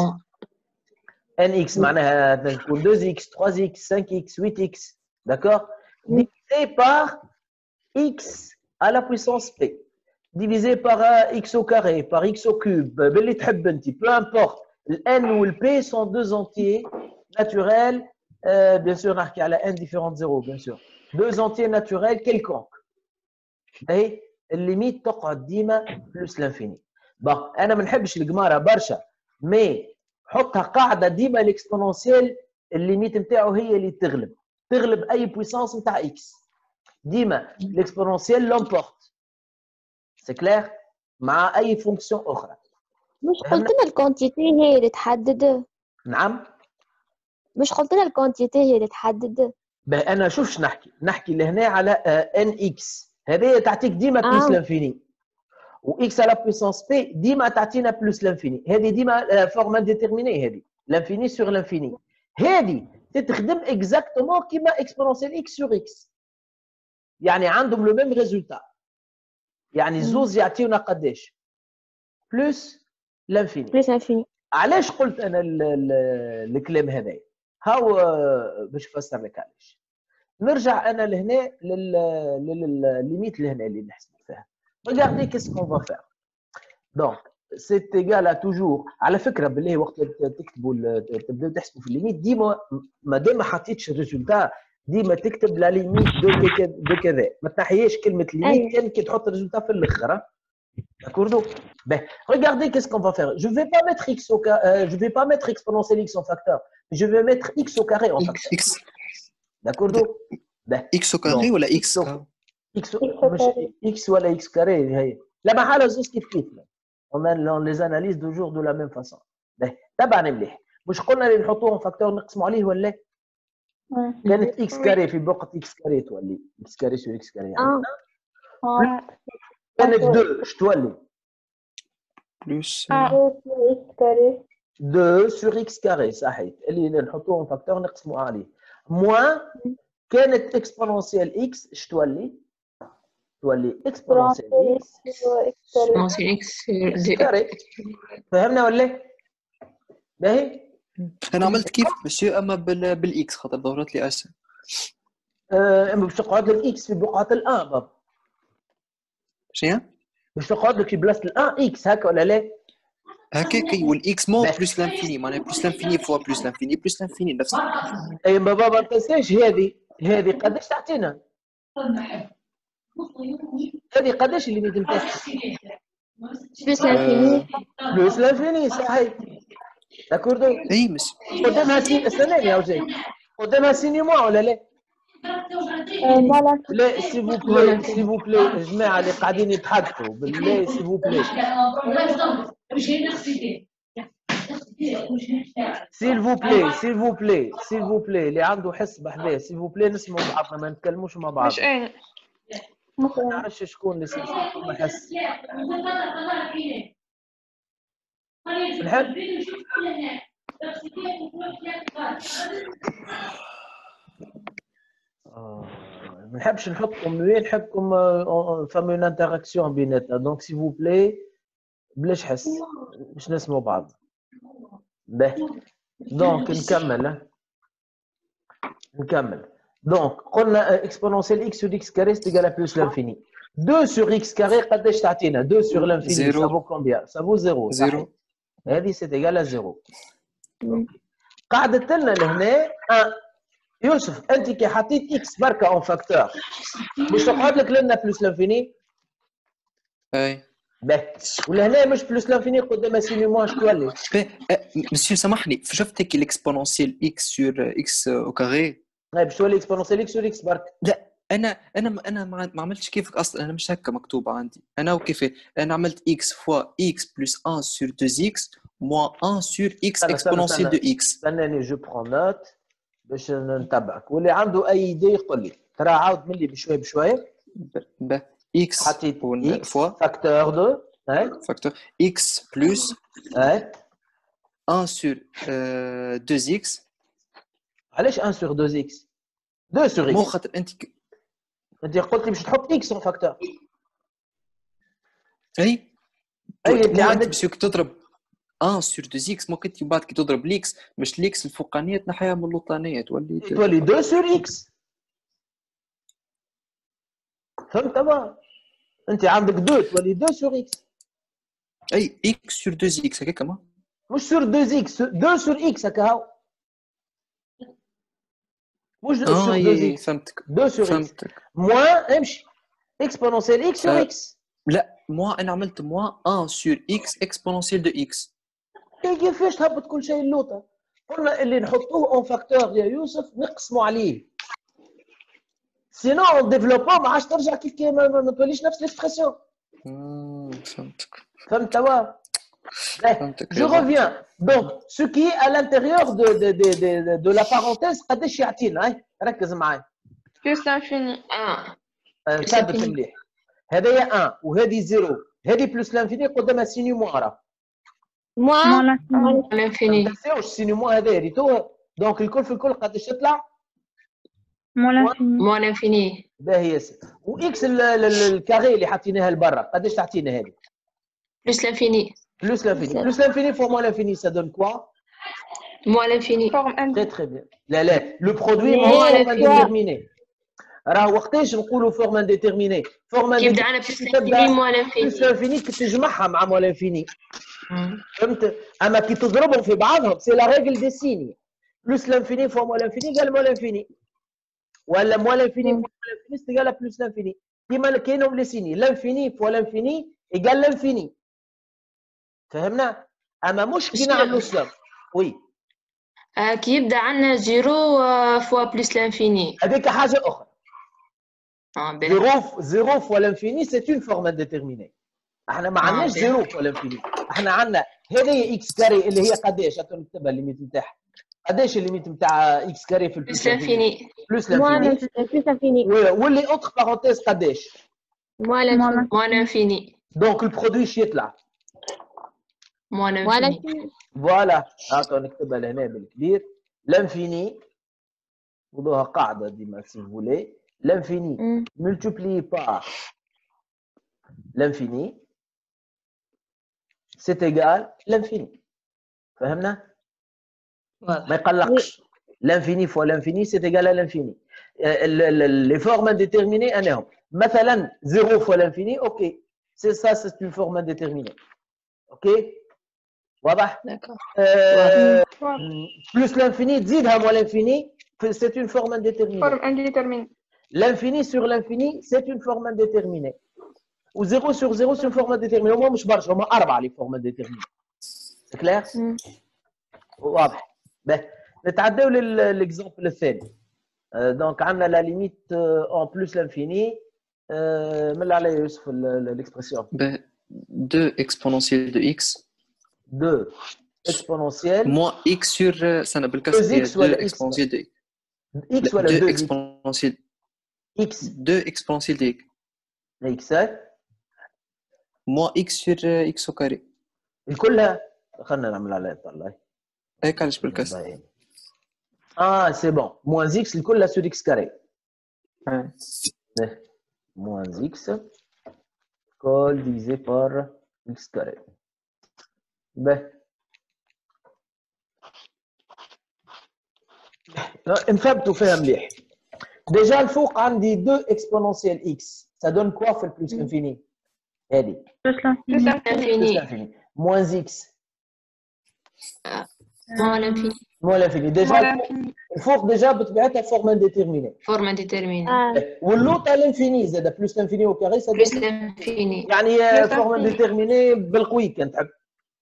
nx معناها تكون deux x trois x cinq x huit x d'accord divisé par x à la puissance p divisé par x au carré par x au cube باللي تحب انت peu importe le n ou le p sont deux entiers naturels euh, bien sûr نحكي على n différent de zéro bien sûr deux entiers naturels quelconques اهي الليميت تقعد ديما بلس لانفيني. بون انا ما نحبش القماره برشا مي حطها قاعده ديما الاكسبونونسيال الليميت نتاعو هي اللي تغلب تغلب اي بويسانس نتاع اكس ديما الاكسبونونسيال لومبورت سي كلير مع اي فونكسيون اخرى. مش قلت لنا الكونتيتي هي اللي تحدد؟ نعم مش قلت لنا الكونتيتي هي اللي تحدد؟ باه انا شوفش نحكي نحكي لهنا على ان اكس هذه تعطيك ديما بلس آه. لانفيني و x à la puissance p ديما تعطينا بلس لانفيني. هذه ديما فورم انديتيرميني هذه لانفيني سور لانفيني. هذه تتخدم اكزاكتومون كيما اكسبونونسيال x sur x يعني عندهم لو ميم ريزولتا يعني زوز يعطيونا قداش بلس لانفيني. بلس انفيني. علاش قلت انا الكلام هذا هاو باش نفسر لك علاش. نرجع انا لهنا للليميت لهنا اللي نحسب فيها. Regardez qu'est-ce qu'on va faire. Donc c'est égal à toujours. على فكره بالله وقت تكتبوا تبداو تحسبوا في الليميت ديما ما دام ما حطيتش الريزولتا ديما تكتب لا ليميت دو دو كذا ما تنحياش كلمه ليميت كان كي تحط الريزولتا في الاخر. D'accord. Ben, regardez qu'est-ce qu'on va faire. Je vais pas mettre x au carré, euh, je vais pas mettre exponentielle x en facteur. Je vais mettre x au carré en facteur. X. D'accord. Ben, x au carré ou la x x مش x ولا x carré هي لا محاله زوز كيف كيف. On a on les analyse toujours de la même façon. Ben, تبع مليح. مش قلنا اللي نحطوهم فاكتور نقسموا عليه ولا؟ كانت x carré في بوقت x carré تولي x carré sur x carré يعني. اه كانت deux اش تولي؟ plus deux sur x carré صحيح اللي نحطوهم فاكتور نقسموا عليه. موان كانت اكسبونونسيال x اش تولي؟ تولي اكسبونونسيال x exponentielle x كاري. فهمنا ولا؟ باهي؟ انا عملت كيف ماشي اما بال بالاكس خاطر ظهرت لي اسهل. آه، باش تقعد لك اكس في بقعه الان بابا. شنو؟ باش تقعد لك في بلاصه الان اكس هكا ولا لا؟ هكاك والاكس مو باهي. بلس لانفيني معناها بلس لانفيني فوا بلس لانفيني بلس لانفيني نفس اي ما بابا ما تنساش هذه هذه قداش تعطينا؟ هذه قداش الليميت نتاعها؟ بلس لانفيني بلس لانفيني صحيح داكوردو اي مس قدامها سين استناني يا وجهي قدامها سينيما ولا لا؟ مالا لا سي فو بلاي سي فو بلاي الجماعه اللي قاعدين يتحدثوا بالله سي فو بلاي سيل فو بلاي سيل فو بلاي سيل فو بلاي اللي عنده حس بحذاه سيل فو بلاي نسمعوا بعضنا ما نتكلموش مع مش بعضنا انا ما نعرفش شكون اللي سيكون حس نحب ما نحبش نحطكم وين نحبكم فما اون انتراكسيون بيناتنا دونك سي فو بلاي بلاش حس باش نسمعوا بعض باهي دونك نكمل نكمل دونك قلنا اكسبونونسيال اكس sur x carré c'est égal à plus l'infini deux sur x carré قداش تعطينا deux sur l'infini ça vaut combien ça vaut zéro زيرو هذه c'est égal à zéro قعدت لنا لهنا un يوسف انت كي حطيت اكس بركه اون فاكتور مش تقعد لك لنا بلس لانفيني اي باهي ولهنا مش بلس لانفيني قدامها سيني موان تولي مسيو سامحني شفت كي الاكسبونونسيال اكس سور اكس او كاري باش تولي اكسبونونسيال اكس سور اكس برك لا انا انا انا ما عملتش كيفك اصلا انا مش هكا مكتوبه عندي انا وكيف انا عملت اكس فوا اكس بلس واحد سور اثنين اكس موان واحد سور اكس اكسبونونسيال دو اكس استناني جو برون نوت باش نتبعك واللي عنده اي ايدي يقول لي ترى عاود ملي بشويه بشويه ب اكس حطيت اكس فوا فاكتور دو هاي فاكتور اكس بلس هاي واحد سور اثنين اكس علاش واحد سور اثنين اكس اثنين سور مو اكس خاطر انت انت قلت لي باش تحط اكس اون فاكتور اي اي انت انت عندك باش تضرب واحد سور اثنين اكس ممكن بعد كي تضرب ليكس باش ليكس الفوقانيه تنحيها من اللوطانيه تولي تولي اثنين سور اكس فهمت بقى انت عندك اثنين تولي اثنين سور اكس اي اكس سور اثنين اكس هكاك ما مش سور اثنين اكس اثنين سور اكس هكا هاو مش سور اه اثنين اي اكس فهمتك اثنين سور اكس فهمتك موان امشي اكسبونونسيال اكس سور آه. اكس لا موا انا عملت موا واحد سور اكس اكسبونونسيال دو اكس كيفاش تهبط كل شيء اللوطه قلنا اللي نحطوه اون فاكتور يا يوسف نقسموا عليه سينو اون ديفلوبون ما عادش ترجع كيف كي ما, ما توليش نفس ليكسبرسيون فهمتك فهمت توا فهمتك جو ريفيان دونك سو كي ا لانتيريور دو دو دو دو دو لا بارونتيز قداش يعطينا هاي ركز معايا بلس لانفيني ثابت مليح هذايا واحد وهذه زيرو هذه بلس لانفيني قدامها سيني موارا موان لانفيني ما تنساوش سيني مو هذايا ريتوها دونك الكل في الكل قداش تطلع مو لانفيني مو لانفيني باهي ياسر واكس الكاري اللي حطيناها لبرا قداش تعطينا هذه بلس لانفيني بلس لانفيني بلس لانفيني فور موان لانفيني ça donne quoi مو لانفيني فورم ان très très bien لا لا لو برودوي Mais هو la فورم fois- انديتيرميني راه وقتاش نقولوا فورم انديتيرميني فورم كيبدا عندنا بلس لانفيني مو لانفيني بلس لانفيني كي تجمعها مع مو لانفيني فهمت اما كي تضربهم في بعضهم سي لا ريغل دي سيني بلس لانفيني فور مو لانفيني قال مو لانفيني ولا مو لانفيني فور مو لانفيني سي قال بلس لانفيني كيما كاينهم لي سيني لانفيني فور لانفيني ايكال لانفيني فهمنا اما مش كي نعملوا السم وي آه كي يبدا عندنا زيرو آه، فوا بلس لانفيني هذيك حاجه اخرى اه باهي. زيرو زيرو فوا لانفيني سي اون فورم انديتيرميني احنا ما آه، عندناش باهي. زيرو فوا لانفيني احنا عندنا هذه هي اكس كاري اللي هي قداش نكتبها الليميت نتاعها قداش الليميت نتاع اكس كاري في بلس لانفيني بلس موان لانفيني بلس لانفيني واللي اوتر بارونتيز قداش موان لانفيني مو لانفيني دونك البرودوي شي يطلع مو موان لانفيني لانفيني فوالا هاكا نكتبها لهنا بالكبير لانفيني خذوها قاعده ديما سي فولي لانفيني مم. multiplié par l'infini c'est égal l'infini فهمنا ما يقلقش l'infini fois l'infini c'est égal à l'infini les formes indéterminées انا هم مثلا zéro fois l'infini ok c'est ça c'est une forme indéterminée ok واضح؟ D'accord. Euh, Forme plus l'infini, تزيدها moins l'infini, c'est une forme indéterminée. forme indéterminée. L'infini sur l'infini, c'est une forme indéterminée. Ou zéro sur zéro, c'est une forme indéterminée. هما مش برشا، هما أربعة les formes indéterminées. C'est clair؟ واضح. باهي نتعداو للإكزامبل الثاني. دونك عندنا لا ليميت اون بلوس لانفيني من اللي عليه يوسف الاكسبرسيون deux exponentielle de x deux exponentielle moins x sur ça n'a pas le cas deux x ولا deux x exponentielle de x ولا deux deux exponentielle x deux exponentielle de x x moins x sur x au carré الكلها خلينا نعمل عليها طلع هيك علاش بالكاس اه سي بون moins x الكلها sur x carré اه moins x كل divisé par x carré. باهي نثبتوا فيها مليح. ديجا الفوق عندي deux exponentielle x ça donne quoi في البلوس انفيني هذه Plus Plus l'infini. infini. plus l'infini moins x Moins l'infini. moins l'infini ديجا Moins الفوق, l'infini. الفوق ديجا بطبيعتها فورم انديتيرميني Forme indéterminée. واللوطه الانفيني زاد بلوس l'infini au carré ça Plus donne l'infini. يعني Plus فورم infini. انديتيرميني بالقوي كان تحب.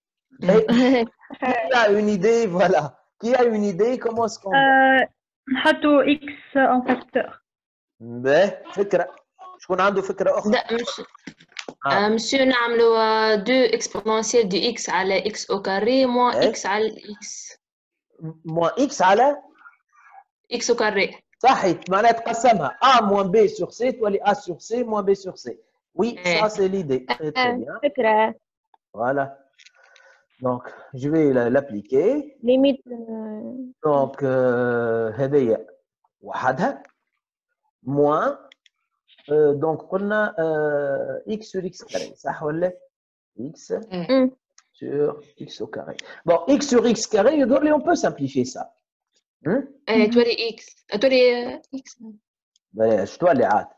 Qui a une idée, voilà. Qui a une idée, comment est-ce qu'on... Euh, نحطوا x en facteur. باهي فكرة. شكون عنده فكرة أخرى؟ لا مش آه. آه، مسيو نعملوا deux exponentielle de x على x au carré moins إيه؟ x على x moins x على x au carré. صحيت معناها تقسمها a moins b sur c تولي a sur c moins b sur c. Oui, إيه. ça c'est l'idée. Très très bien. فكرة Voilà. Donc, je vais la- l'appliquer. ليميت Donc, euh, هذيا وحدها moins euh, donc قلنا euh, x sur x carré صح ولا x إيه. sur x au carré. Bon, x sur x carré, on peut simplifier ça. Hein? إيه تولي x تولي آه، x. Ben, je dois les عاد.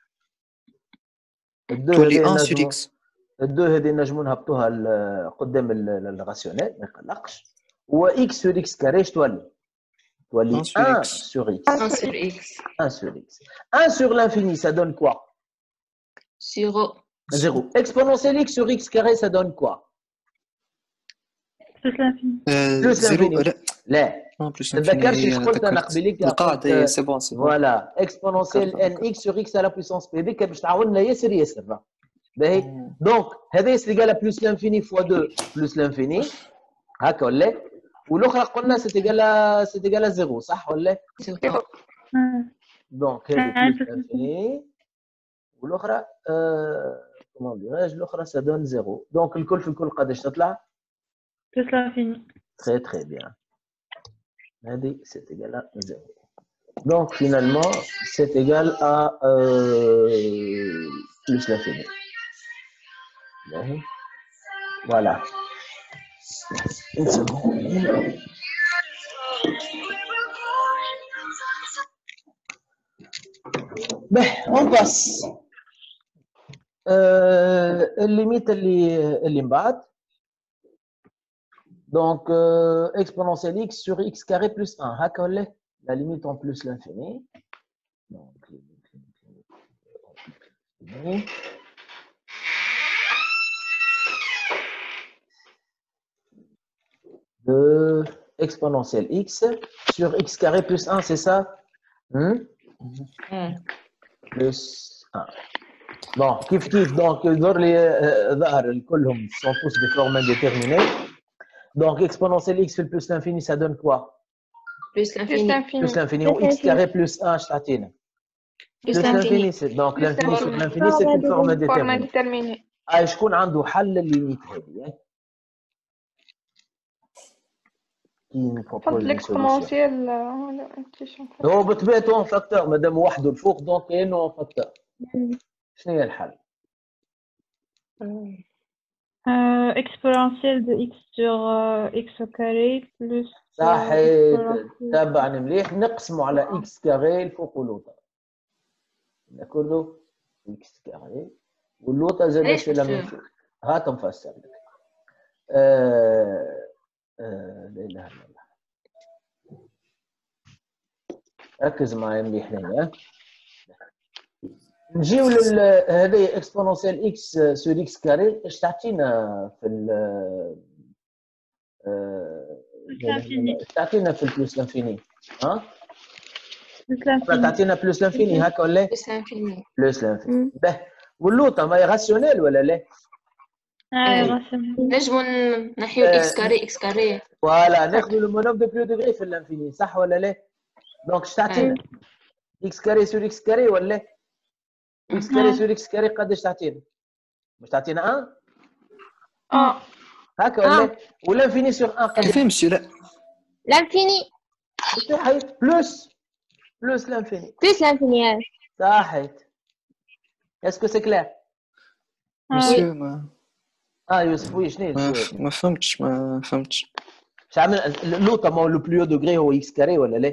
تولي un sur x الدو هذه نجمو نهبطوها ال- قدام الراسيونيل ما يقلقش. و x sur x carré اش تولي؟ تولي un sur un x. sur x. un sur x. un sur x. un sur l'infini, ça donne quoi? Zéro. zéro. Exponentielle x sur x carré, ça donne quoi? Plus l'infini. Euh, Plus zéro l'infini. لا لا. non plus تذكرش l'infini ايش قلت انا تذكرت. قبيلك؟ القاعدة سي بون سي بون فوالا اكسبونونسيال ان اكس سور اكس على بويسونس بي هذيك باش تعاوننا ياسر ياسر. باهي دونك هذا يسري بلوس لانفيني فوا دو بلوس لانفيني هكا ولا؟ والاخرى قلنا سيتيغالا سيتيغالا زيرو صح ولا؟ Zéro. Ah. دونك هذه بلوس لانفيني والاخرى كومون ديراج الاخرى سا دون زيرو. دونك الكل في الكل قداش تطلع؟ Plus l'infini. Très très bien. هذه c'est égal à zéro. Donc finalement, c'est égal à euh, plus l'infini. Voilà. Une seconde. Ben, on passe. Euh, limite اللي اللي من بعد. Donc, euh, exponentielle x sur x carré plus un. هكا ولا؟ La limite en plus l'infini. Donc, l'infini. De exponentielle x sur x carré plus un, c'est ça? Hmm? Mm. Plus un. Bon, كيف كيف donc يظهر لي ظهر كلهم sont tous des formes indéterminées. Donc exponentielle x في le plus l'infini, ça donne quoi? Plus Plus l'infini. l'infini. Plus l'infini ou x carré plus un, je t'attends. Plus Plus l'infini. l'infini, c'est donc Plus l'infini sur l'infini. l'infini, c'est une forme Forme indéterminée. indéterminée. Ah, شكون عنده حل الليميت هذه؟ Qui nous حط propose une solution? l'exponentielle. ولا انت شو نحط؟ هو بطبيعته اون فاكتور مادام وحده الفوق دونك كانه اون فاكتور. شنو هي الحل؟ Euh, exponentielle de x sur euh, x au carré plus. euh, صحيت exponentielle- تابعني مليح نقسموا على اكس كاري الفوق واللوطه. كله اكس كاري واللوطه زاد ليش سي لا مشهور؟ ميم شوز. هاك نفسر لك. آه اله الا الله. ركز معايا مليح هنا. نجيو لل هذه اكسبونونسيال اكس سور اكس كاري اش تعطينا في ال اش تعطينا في البلوس لانفيني ها؟ تعطينا بلوس لانفيني هكا ولا؟ بلوس لانفيني. بلوس لانفيني. باهي واللوطه ما هي راسيونيل ولا لا؟ نجمو نحيو اكس كاري اكس كاري. فوالا ناخذوا المونوم دو بلو دوغري في الانفيني صح ولا لا؟ دونك اش تعطينا؟ اكس كاري سور اكس كاري ولا؟ اكس كاري سور اكس كاري قداش تعطينا؟ مش تعطينا واحد؟ اه هكا ولا؟ ولا انفيني سور واحد قداش؟ كيف مسيو لا؟ لانفيني صحيت بلوس بلوس لانفيني. بلس لانفيني صحيت. اسكو سي كلير؟ مسيو ما اه يوسف وي شنو ما, السؤال؟ ما فهمتش ما فهمتش. شعمل اللوطه ما هو لو بلو دوغري هو اكس كاري ولا لا؟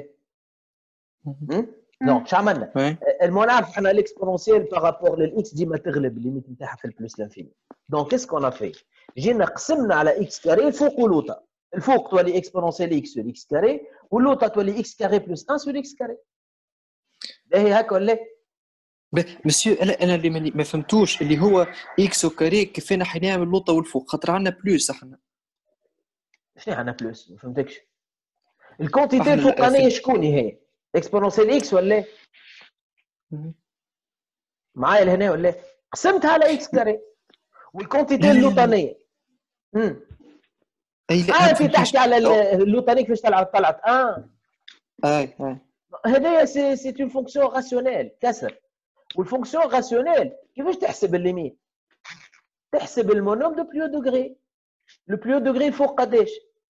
دونك شعملنا؟ المهم نعرف احنا الاكسبونونسيال بارابور للاكس ديما تغلب الليميت نتاعها في البلوس لانفيني. دونك كيسكو انا في؟ جينا قسمنا على اكس كاري فوق ولوطه. الفوق تولي اكسبونونسيال اكس سور اكس كاري واللوطه تولي اكس كاري بلس واحد سور اكس كاري. باهي هكا ولا؟ مسيو انا انا اللي ماني- ما فهمتوش اللي هو اكس وكاري كيف نحيناها من اللوطه والفوق خاطر عندنا بلوس احنا. شنو عندنا بلوس؟ ما فهمتكش. الكونتيتي احنا الفوقانيه في- شكون هي؟ اكسبونونسيال اكس ولا؟ مهم. معايا لهنا ولا؟ قسمتها على اكس كاري والكونتيتي لا، لا، لا. اللوطانيه. امم اي لا اه ما انت فهمتوش. تحكي على ال- اللوطانيه كيفاش طلعت طلعت اه اي اي هذايا سي سي اون فونكسيون راسيونيل كسر. والفونكسيون راسيونيل كيفاش تحسب الليميت؟ تحسب المونوم دو بلو دوغري. لو بلو دوغري فوق قداش؟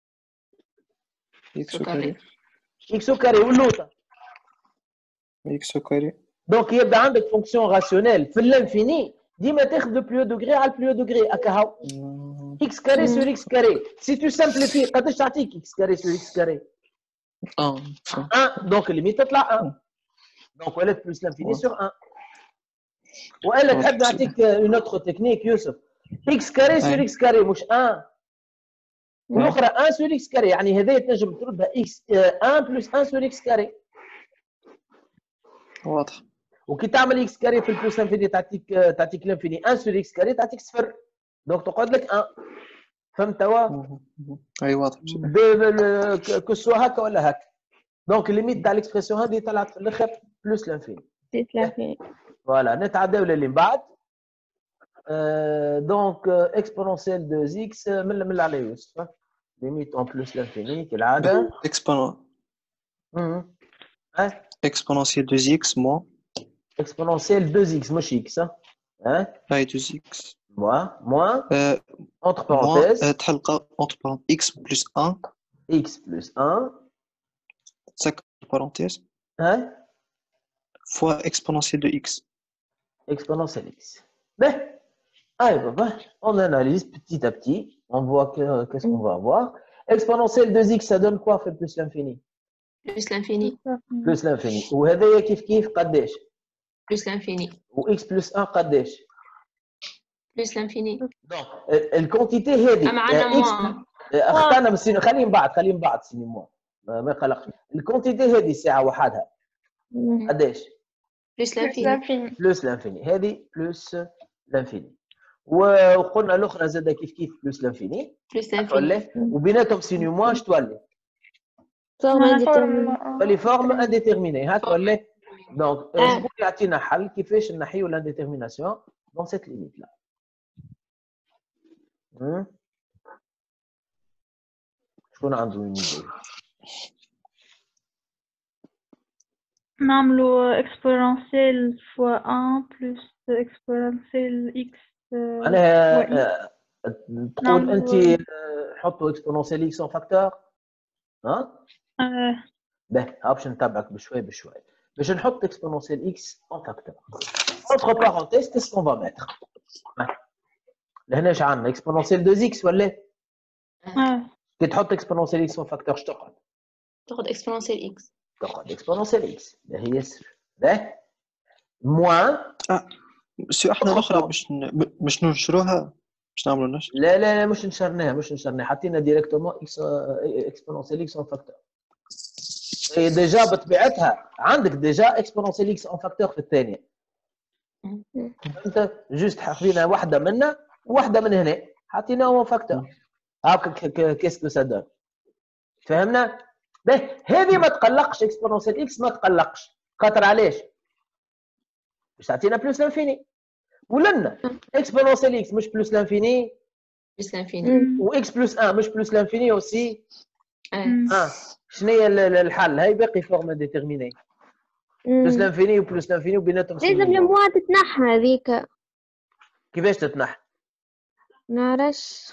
اكس وكاري اكس كاري واللوطه. اكس وكاري دونك يبدا عندك فونكسيون راسيونيل في الانفيني ديما تاخذ لو بلو دوغري على البلو دوغري هكا هاو. اكس كاري سور اكس كاري سي تو سامبليفي قداش تعطيك اكس كاري سور اكس كاري؟ اه فهمت. واحد. دونك الليميت تطلع واحد. دونك ولات بلس لانفيني سور واحد. والا تحب نعطيك اون اوتر تكنيك يوسف. اكس كاري سور اكس كاري مش واحد والاخرى واحد سور اكس كاري يعني هذايا تنجم تردها اكس واحد بلس واحد سور اكس كاري. واضح. وكي تعمل اكس كاري في البلوس انفيني تعطيك تعطيك لانفيني واحد سور اكس كاري تعطيك صفر. دونك تقعد لك واحد. فهمت توا؟ مهم. اي واضح. كسوا هكا ولا هكا. دونك الليميت تاع الاكسبرسيون هذه طلعت في الاخر بلوس لانفيني. بلس لانفيني فوالا نتعداو للي من بعد. دونك اكسبونونسيال دو اكس من من اللي على يوسف. ليميت اون بلوس لانفيني كالعاده. اكسبونون اها اكسبونونسيال دو اكس موا اكسبونونسيال دو اكس مش اكس ها. اي دو اكس موا موا entre موا parenthèses تحلقه اونتر بارونت اكس بلس واحد x plus un سك بارونتيز hein, فوا اكسبونونسيال دو اكس. exponentielle x. Mais, allez, bah, on analyse petit à petit, on voit que- qu'est-ce qu'on va avoir. Exponentielle de x, ça donne quoi fait plus l'infini? بلوس لانفيني. Plus l'infini. وهذايا كيف كيف قداش؟ بلوس لانفيني. و x plus un قداش؟ بلوس لانفيني. Donc, الكونتيتي هذه أما عندنا x موا. اختارنا من السين خليهم بعض خليهم بعض سيني موا ما ما يقلقش. الكونتيتي هذه ساعة وحدها قداش؟ بلوس بلس لانفيني. لانفيني بلوس لانفيني هذه بلوس لانفيني. وقلنا الاخرى زاد كيف كيف بلوس لانفيني بلوس لانفيني. ولا وبيناتهم سيني موا اش تولي؟ فورم تولي فورم انديتيرميني هاك ولا؟ دونك شكون يعطينا حل كيفاش نحيو لانديتيرميناسيون دون سيت ليميت لا؟ شكون عنده اون ايدي؟ نعملوا اكسبونونسيال فوا واحد بلس اكسبونونسيال اكس. معناها تقول نعم. انت حطوا اكسبونونسيال اكس اون فاكتور ها؟ باهي ها باش نتبعك بشوي بشوي باش نحط اكسبونونسيال اكس اون فاكتور. entre parenthèses qu'est-ce qu'on va mettre؟ لهنا اش عندنا اكسبونونسيال دو اكس ولا؟ كي تحط اكسبونونسيال اكس اون فاكتور اش تقعد؟ تاخذ اكسبونونسيال اكس. تقعد اكسبونونسيال اكس هي صفر. باهي موان سي احنا الاخرى باش ن- باش ننشروها باش نعملوا نشر. لا لا لا مش نشرناها مش نشرناها حطينا ديريكتومون اكس اكسبونونسيال اكس اون فاكتور. هي ديجا بطبيعتها عندك ديجا اكسبونونسيال اكس اون فاكتور في الثانيه. انت جوست حطينا واحده منا وواحده من هنا حطيناهم اون فاكتور. هاكا كيسكو سا دون. فهمنا؟ باهي هذه ما تقلقش اكسبونونسيال اكس ما تقلقش. خاطر علاش؟ باش تعطينا بلوس لانفيني. ولنا اكسبونونسيال اكس مش بلوس لانفيني بلوس لانفيني و اكس بلوس واحد مش بلوس لانفيني اوسي. اه اه شنو هي الحل؟ هاي باقي فورم ديتيرميني بلوس لانفيني وبلوس لانفيني وبيناتهم لازم الموا تتنحى هذيك. كيفاش تتنحى؟ نعرفش.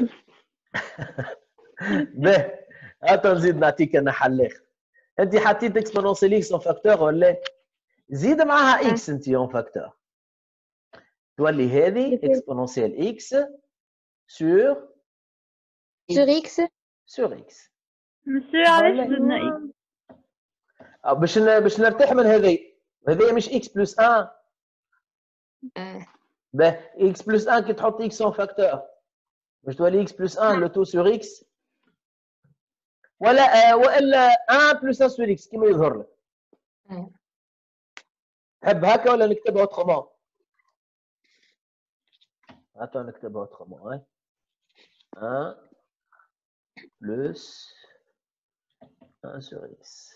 باهي هاتا نزيد نعطيك انا حل اخر. انت حطيت اكسبونونسيال اكس اون فاكتور ولا زيد معاها اكس انت اون فاكتور تولي هذه اكسبونونسيال اكس سور سور اكس سور اكس. مسيو علاش زدنا اكس؟ باش باش نرتاح من هذه. هذه مش اكس بلس واحد. اه باه اكس بلس واحد كي تحط اكس اون فاكتور باش تولي اكس بلس واحد لو تو سور اكس ولا آه والا واحد بلس واحد سور اكس كيما يظهر لك. اه تحب هكا ولا نكتبها اوترومون؟ هاتوا نكتبها اوترومون. هاي واحد بلس واحد سور اكس.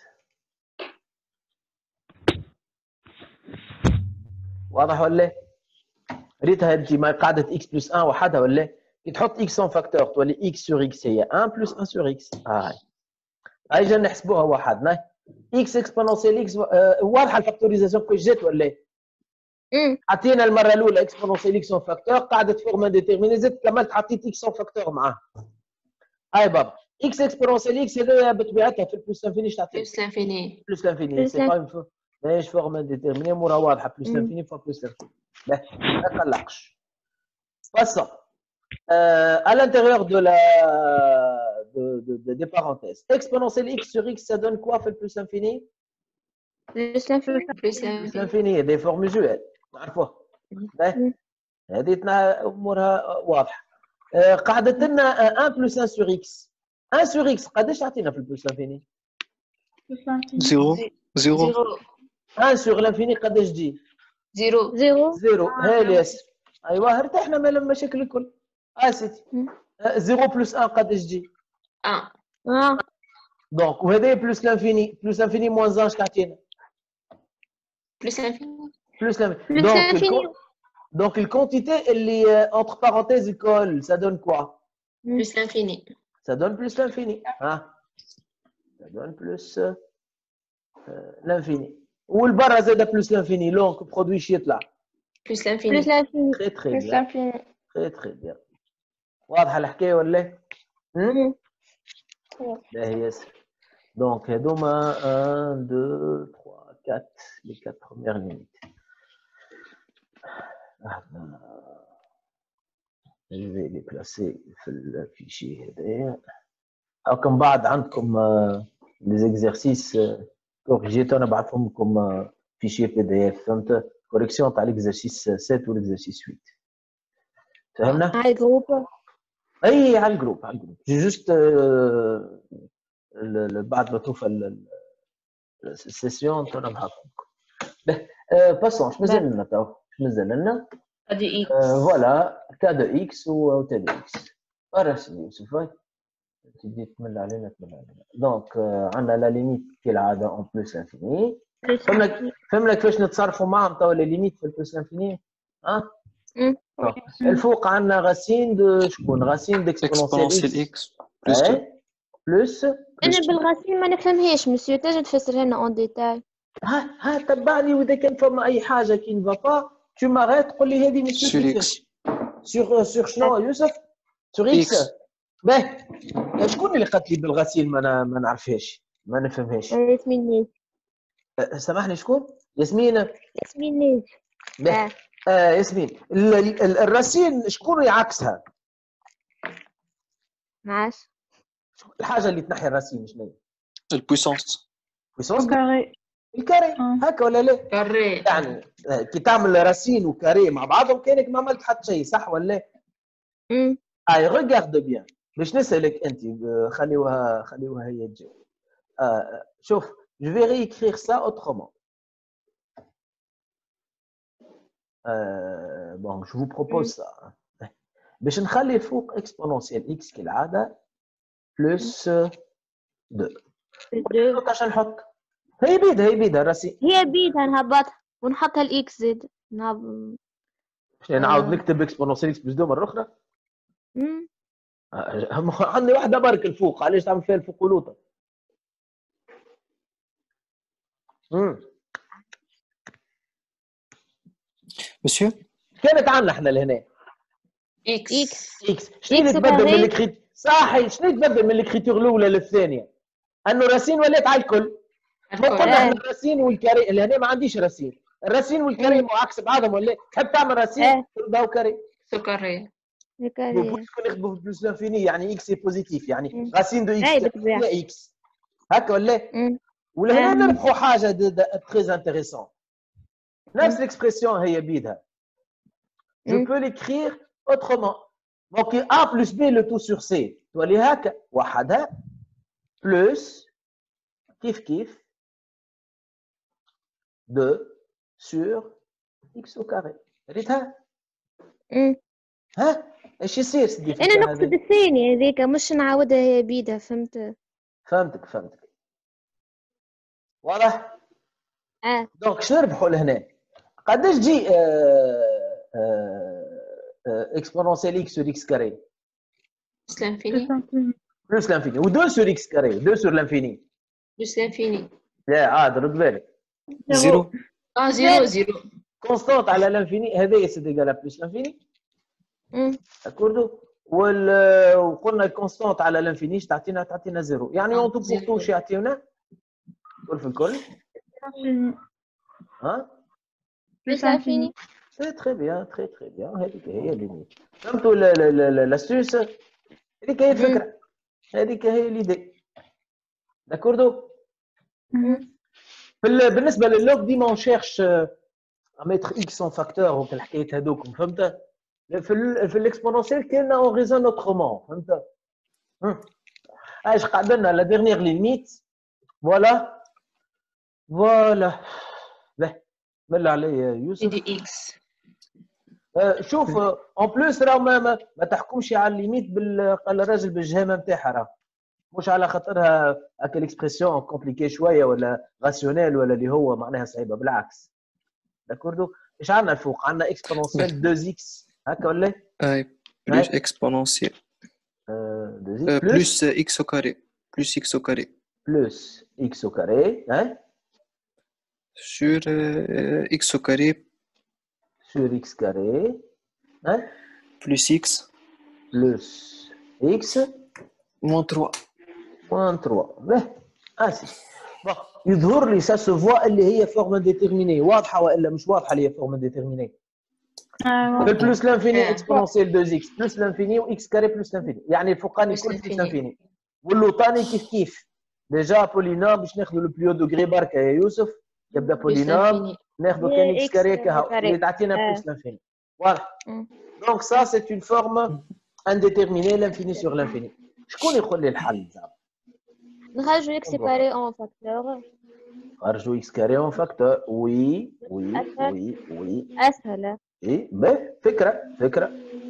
واضح ولا؟ ريتها انت ما قاعده اكس بلس واحد وحدها ولا؟ كي تحط اكس اون فاكتور تولي اكس سور اكس هي واحد بلس واحد سور اكس. هاي هاي جا نحسبوها واحد. اكس اكسبونونسيال اكس واضحه الفاكتوريزاسيون كيفاش جات ولا؟ حطينا المره الاولى اكسبونونسيال اكس اون فاكتور قاعده فورما ديتيرميني زدت كملت حطيت اكس اون فاكتور معاه. هاي بابا اكس اكسبونونسيال اكس هذا بطبيعتها في البلس لانفيني تعطي بلوس لانفيني بلس لانفيني سي با ماهيش فورما ديتيرميني مورا واضحه بلس لانفيني فوا بلس لانفيني. ما تقلقش. Passons euh, à l'intérieur de la de, de, de, des parenthèses. Exponentielle x sur x, ça donne quoi fait le plus l'infini? بلوس لانفيني. بلوس Plus لانفيني l'infini, des formes usuelles. نعرفوها. هذه امورها واضحه. قاعده لنا واحد بلس واحد sur x. واحد sur x قداش تعطينا في البلس لانفيني؟ زيرو زيرو. زيرو واحد sur l'infini قداش تجي؟ زيرو زيرو. زيرو. هاي الياسر. ايوه ارتحنا من المشاكل الكل. اه سيدي زيرو بلس واحد قداش تجي؟ اه اه دونك وهذا بلس لانفيني بلس لانفيني موان واحد تعطينا بلوس لانفيني بلس لانفيني. بلوس دونك لانفيني. دونك الكونتيتي اللي انتر بارونتيز الكل ça donne quoi؟ بلوس لانفيني ça donne plus l'infini. ها ça donne plus l'infini. والبرا زاد بلس لانفيني لونك برودوي شي يطلع بلوس لانفيني بلوس لانفيني. تري تري بلوس بيان لانفيني. تري تري بيان. واضحه الحكايه ولا؟ هم؟ باهي ياسر. دونك هذوما واحد اثنين ثلاثة أربعة les quatre premières limites. Je vais les placer في الفيشي هذايا. هاكم بعد عندكم les exercices كورجيت انا بعثهم لكم فيشي بي دي اف. فهمت؟ كوريكسيون تاع الاكزرسيس سبعة والاكزرسيس ثمانية. فهمنا؟ على الجروب. اي على الجروب على الجروب جوست بعد ما توفى السيسيون تو نبعثهم لكم. باسون اش مازال لنا تو؟ اش مازال لنا؟ ادي اكس فوالا تا دو اكس و تا دو اكس. راه سيدي يوسف هاي تجي تمل علينا تمل علينا. دونك عندنا لا ليميت كالعاده اون بلوس انفيني. فهمنا فهمنا كيفاش نتصرفوا معهم تو لي ليميت في البلوس انفيني. ها الفوق عندنا غاسين دو شكون؟ غاسين ديكسبونونسيال اكس بلس. انا بالغسيل ما نفهمهاش مسيو تنجم تفسرها لنا اون ديتاي. ها ها تبعني واذا كان فما اي حاجه كي نفا با تو ماريت تقول لي هذه مسيو سور كيفاش. اكس. سور سور شنو يوسف؟ سور اكس. باهي شكون اللي قالت لي بالغسيل ما ما نعرفهاش ما نفهمهاش؟ ياسمين نيز. سامحني شكون؟ ياسمين. ياسمين نيز. باهي آه ياسمين الراسين شكون يعكسها؟ معاش الحاجه اللي تنحي الراسين شنو هي؟ البويسونس. بويسونس كاري. الكاري هكا ولا لا؟ كاري يعني كي تعمل راسين وكاري مع بعضهم كانك ما عملت حتى شيء صح ولا لا؟ مم. اي ريغارد بيان باش نسالك انت آه، خليوها خليوها هي تجاوب. آه، شوف جو في ريكريغ سا اوترومون. بون جو فو بروبوز سا باش نخلي الفوق اكسبونونسيال اكس كالعاده بلس دو. دو. دونك اش نحط؟ هي بيدها هي بيدها راسي. هي بيدها نهبطها ونحطها الاكس زاد نهب. باش نعاود آه. نكتب اكسبونونسيال اكس بلس دو مره اخرى. مم. آه، عندي واحده برك الفوق، علاش تعمل فيها الفوق ولوطه؟ امم مسيو كانت عندنا احنا لهنا إكس اكس اكس. شنو اللي إكس تبدل من وكاري. الكريت صحيح؟ شنو اللي تبدل من الكريتور الاولى للثانيه؟ انه راسين ولات على الكل. ما قلنا الكل. احنا الراسين والكاري لهنا ما عنديش راسين. الراسين والكاري مم. معاكس بعضهم ولا تحب تعمل راسين اه تبداو كاري. سكرية. الكاري. بويسكو ناخذوا بلوس لانفيني يعني اكس سي بوزيتيف يعني مم. راسين دو اكس اي بالطبيعة. هي اكس هكا ولا؟ مم. ولهنا آه. نربحوا حاجه تري انتريسون. نفس مم. l'expression هي بيدها. Je مم. peux l'écrire autrement. Donc A plus B le tout sur C تولي هكا وحدها plus كيف كيف deux sur x au carré. ريتها؟ مم. ها؟ ايش يصير سيدي في انا الكلام نقصد هذا؟ الثانية هذيك مش نعاودها هي بيدها فهمت. فهمتك فهمتك. واضح؟ اه دونك شنو نربحوا لهنا؟ قداش تجي اكسبونونسيال اكس sur x carré بلس لانفيني. plus l'infini ou deux sur x carré deux sur l'infini. بلس لانفيني. لا عاد رد بالك. زيرو اه زيرو زيرو. كونستانت على لانفيني هذا سي ديغال بلس لانفيني مم. داكوردو. وال وقلنا كونستانت على لانفيني تعطينا تعطينا زيرو يعني آه، اون تو بور زيرو. تو يعطيونا كل في الكل. ها بلس انفيني. تري تري بيان تري تري بيان. هذيك هي ليميت. فهمتوا لاستوس؟ هذيك هي الفكره، هذيك هي ليدي. داكوردو. بالنسبه للوك ديما اون شيرش ميتر اكس اون فاكتور وك الحكايات هذوكم فهمت. في ال في الاكسبونونسيال كاين اون ريزون اوترومون فهمت. اش قعدنا لا ديرنيير ليميت فوالا فوالا. به مل علي يوسف. دي اكس. آه، شوف اون بلوس راه ما, ما, ما تحكمش على الليميت بال قال الراجل بالجهامه نتاعها راه مش على خاطرها هكا الاكسبرسيون كومبليكي شويه ولا راسيونيل ولا اللي هو معناها صعيبه بالعكس. داكوردو. ايش عندنا الفوق؟ عندنا اكسبونونسيال deux x هكا ولا؟ اي بلس اكسبونونسيال deux x بلس اكس au carré بلس اكس au carré plus x au carré hein sur euh, x au carré sur x carré hein plus x plus x moins trois. moins trois. به اسف. بون يظهر لي سا سو فوا اللي هي فورم ديتيرميني واضحه والا مش واضحه اللي هي فورم ديتيرميني. بلس لانفيني اكسبونونسيال deux x بلس لانفيني و x كاري بلس لانفيني يعني الفوقاني بلس كل بلس لانفيني. لانفيني واللوطاني كيف كيف. ديجا بولينوم باش ناخذوا لو بلو دوغري بركه يا يوسف يبدا بلس بولينوم لانفيني. ناخذوا هي كان اكس X كاري كاري. كهو اللي تعطينا آه. بلس لانفيني. واضح. مم. دونك سا سي اون فورم انديتيرميني لانفيني سور لانفيني. شكون يقول لي الحل زعما؟ نخرجوا اكس كاري اون فاكتور. خرجوا اكس كاري اون فاكتور. وي وي أسهل. وي وي اسهل. اي به فكره فكره.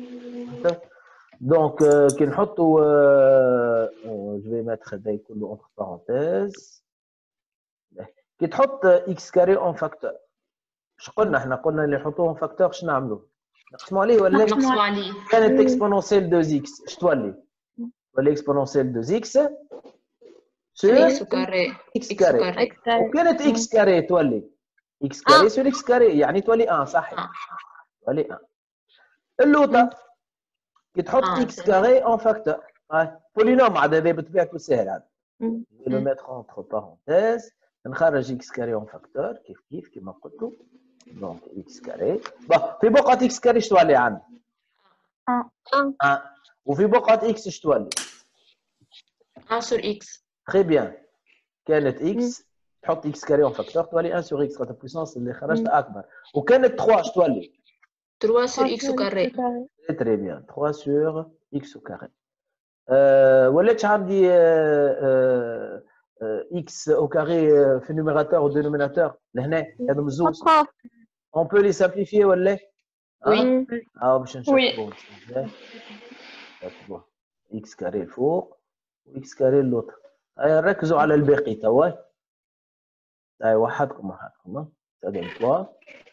دونك كي نحطوا جو في ماتر هذا كله اونتر بارونتيز. كي تحط اكس كاري اون فاكتور اش قلنا احنا؟ قلنا اللي نحطوه اون فاكتور اش نعملوا؟ نقسموا عليه ولا نقسموا عليه. كانت اكسبونونسيال deux x اش تولي؟ تولي اكسبونونسيال deux x سور اكس كاري. اكس كاري. اكس كاري. وكانت اكس كاري تولي اكس كاري سور اكس كاري يعني تولي واحد صحيح. آه. تولي واحد. اللوطه كي تحط آه، اكس سهل. كاري اون فاكتور هاي بولينوم عاد هذا بطبيعته سهل عاد مم. لو ميتر اونتر بارونتيز نخرج اكس كاري اون فاكتور كيف كيف كما قلتوا. دونك اكس كاري بون في بقعه اكس كاري اش تولي عندنا؟ اه اه وفي بقعه اكس اش تولي؟ واحد سور اكس. تري بيان. كانت اكس تحط اكس كاري اون فاكتور تولي واحد سور اكس خاطر البويسونس اللي خرجت اكبر. وكانت ثلاثة اش تولي؟ trois sur x au carré. C'est très bien. trois sur x au carré. Euh, ولات عندي euh, euh, euh, x au carré euh, في numérateur ou dénominateur لهنا هذا مزوز. On peut les simplifier ولا؟ Oui. اه باش Oui. نشوفوا نكتبوا x carré الفوق و x carré اللوطر. هيا ركزوا على الباقي توا. هاي وحدكم وحدكم ها. Ça donne quoi?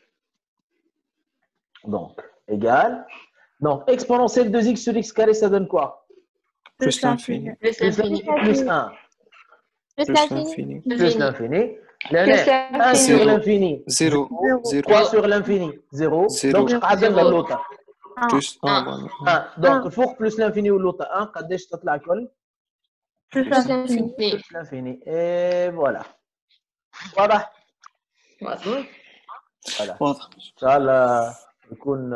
Donc, égal. Donc, exponentielle deux x sur x carré, ça donne quoi? Plus l'infini. Plus Plus l'infini. l'infini plus un. Plus Plus l'infini. l'infini. Plus l'infini. Là, Plus un sur Zéro. l'infini. Zéro. Zéro. trois sur l'infini. zéro. Zéro. Donc, je قاعد l'autre. Plus un. Un. voilà. un. Donc, il faut plus l'infini ou l'autre. un. قداش تطلع كل؟ Plus l'infini. Plus l'infini. Et voilà. واضح؟ واضح. Voilà. واضح. إن شاء الله يكون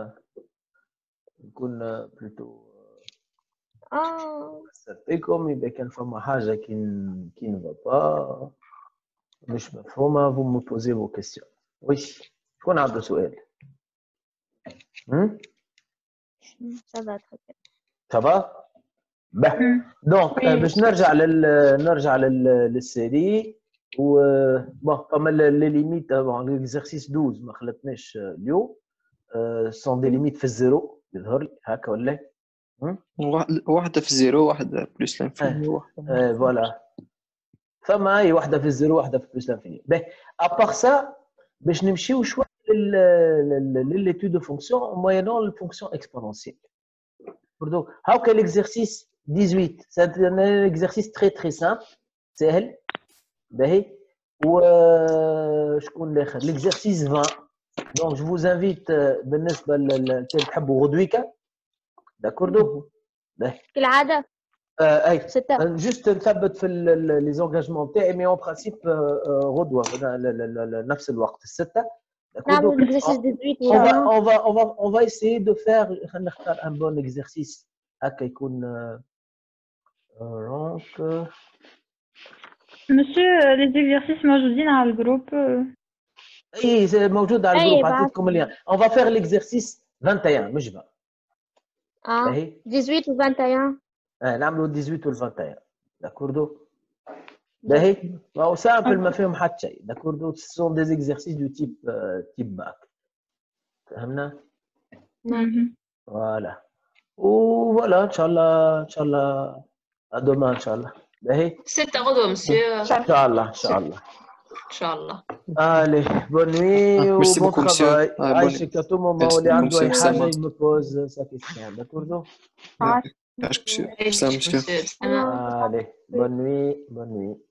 يكون plutôt اه فيكم إذا كان فما حاجة كي كي ne va pas مش مفهومة vous me posez vos questions. Oui. شكون عنده سؤال؟ هم؟ ça va très bien. Ça va؟ باه. دونك باش نرجع لل نرجع لل للسيري و بون فما لي ليميت بون ليكزرسيس اثنا عشر ما خلطناش اليوم سون دي ليميت في الزيرو يظهر لي هكا ولا؟ واحد- واحدة في زيرو واحدة بلس لانفيني واحدة ايه فوالا فما هي واحده في الزيرو واحده في بلس لانفيني باهي ابار سا باش نمشيو شويه لليتود دو فونكسيون موينون الفونكسيون اكسبونونسيال برضو هاكا ليكزرسيس ثمانية عشر سي ان اكزرسيس تري تري سامبل سهل باهي و شكون الاخر ليكزرسيس عشرين دونك جو فوز انفيت بالنسبه كان تحبوا غدويكا داكوردو باهي كالعادة آه اي ستة. جوست نثبت في لي زونجاجمون تاعي مي اون برانسيب غدوه نفس الوقت السته نعمل l'exercice dix-huit on va إن on va on va on va essayer de faire خلينا نختار un bon exercice هكا يكون دونك Monsieur, euh, les exercices موجودين على الجروب. اي c'est موجود على أي الجروب بعد. عطيتكم اللين on va faire l'exercice واحد وعشرين مش عشرين اه باهي dix-huit و واحد وعشرين. آه نعملوا ثمانية عشر وال واحد وعشرين داكوردو باهي ما هو سامبل ما فيهم حتى شيء داكوردو سون دي زيكزارسيس دو تيب تيب باك فهمنا فوالا وفوالا ان شاء الله ان شاء الله ادوما ان شاء الله باهي ستة غدوة مسيو. ان شاء الله ان شاء الله إن شاء الله. الي بون نوي آه، ميرسي وبون بوكو مسيو. ترافاي آه، بون- عايشك توما ما ميرسي اللي بوكو عنده اي مسيو. حاجه سلامة. يمبوز سا كيسيون داكوردو عاش مسيو. عيش سلام مسيو. مسيو. سلام. الي بون نوي بون نوي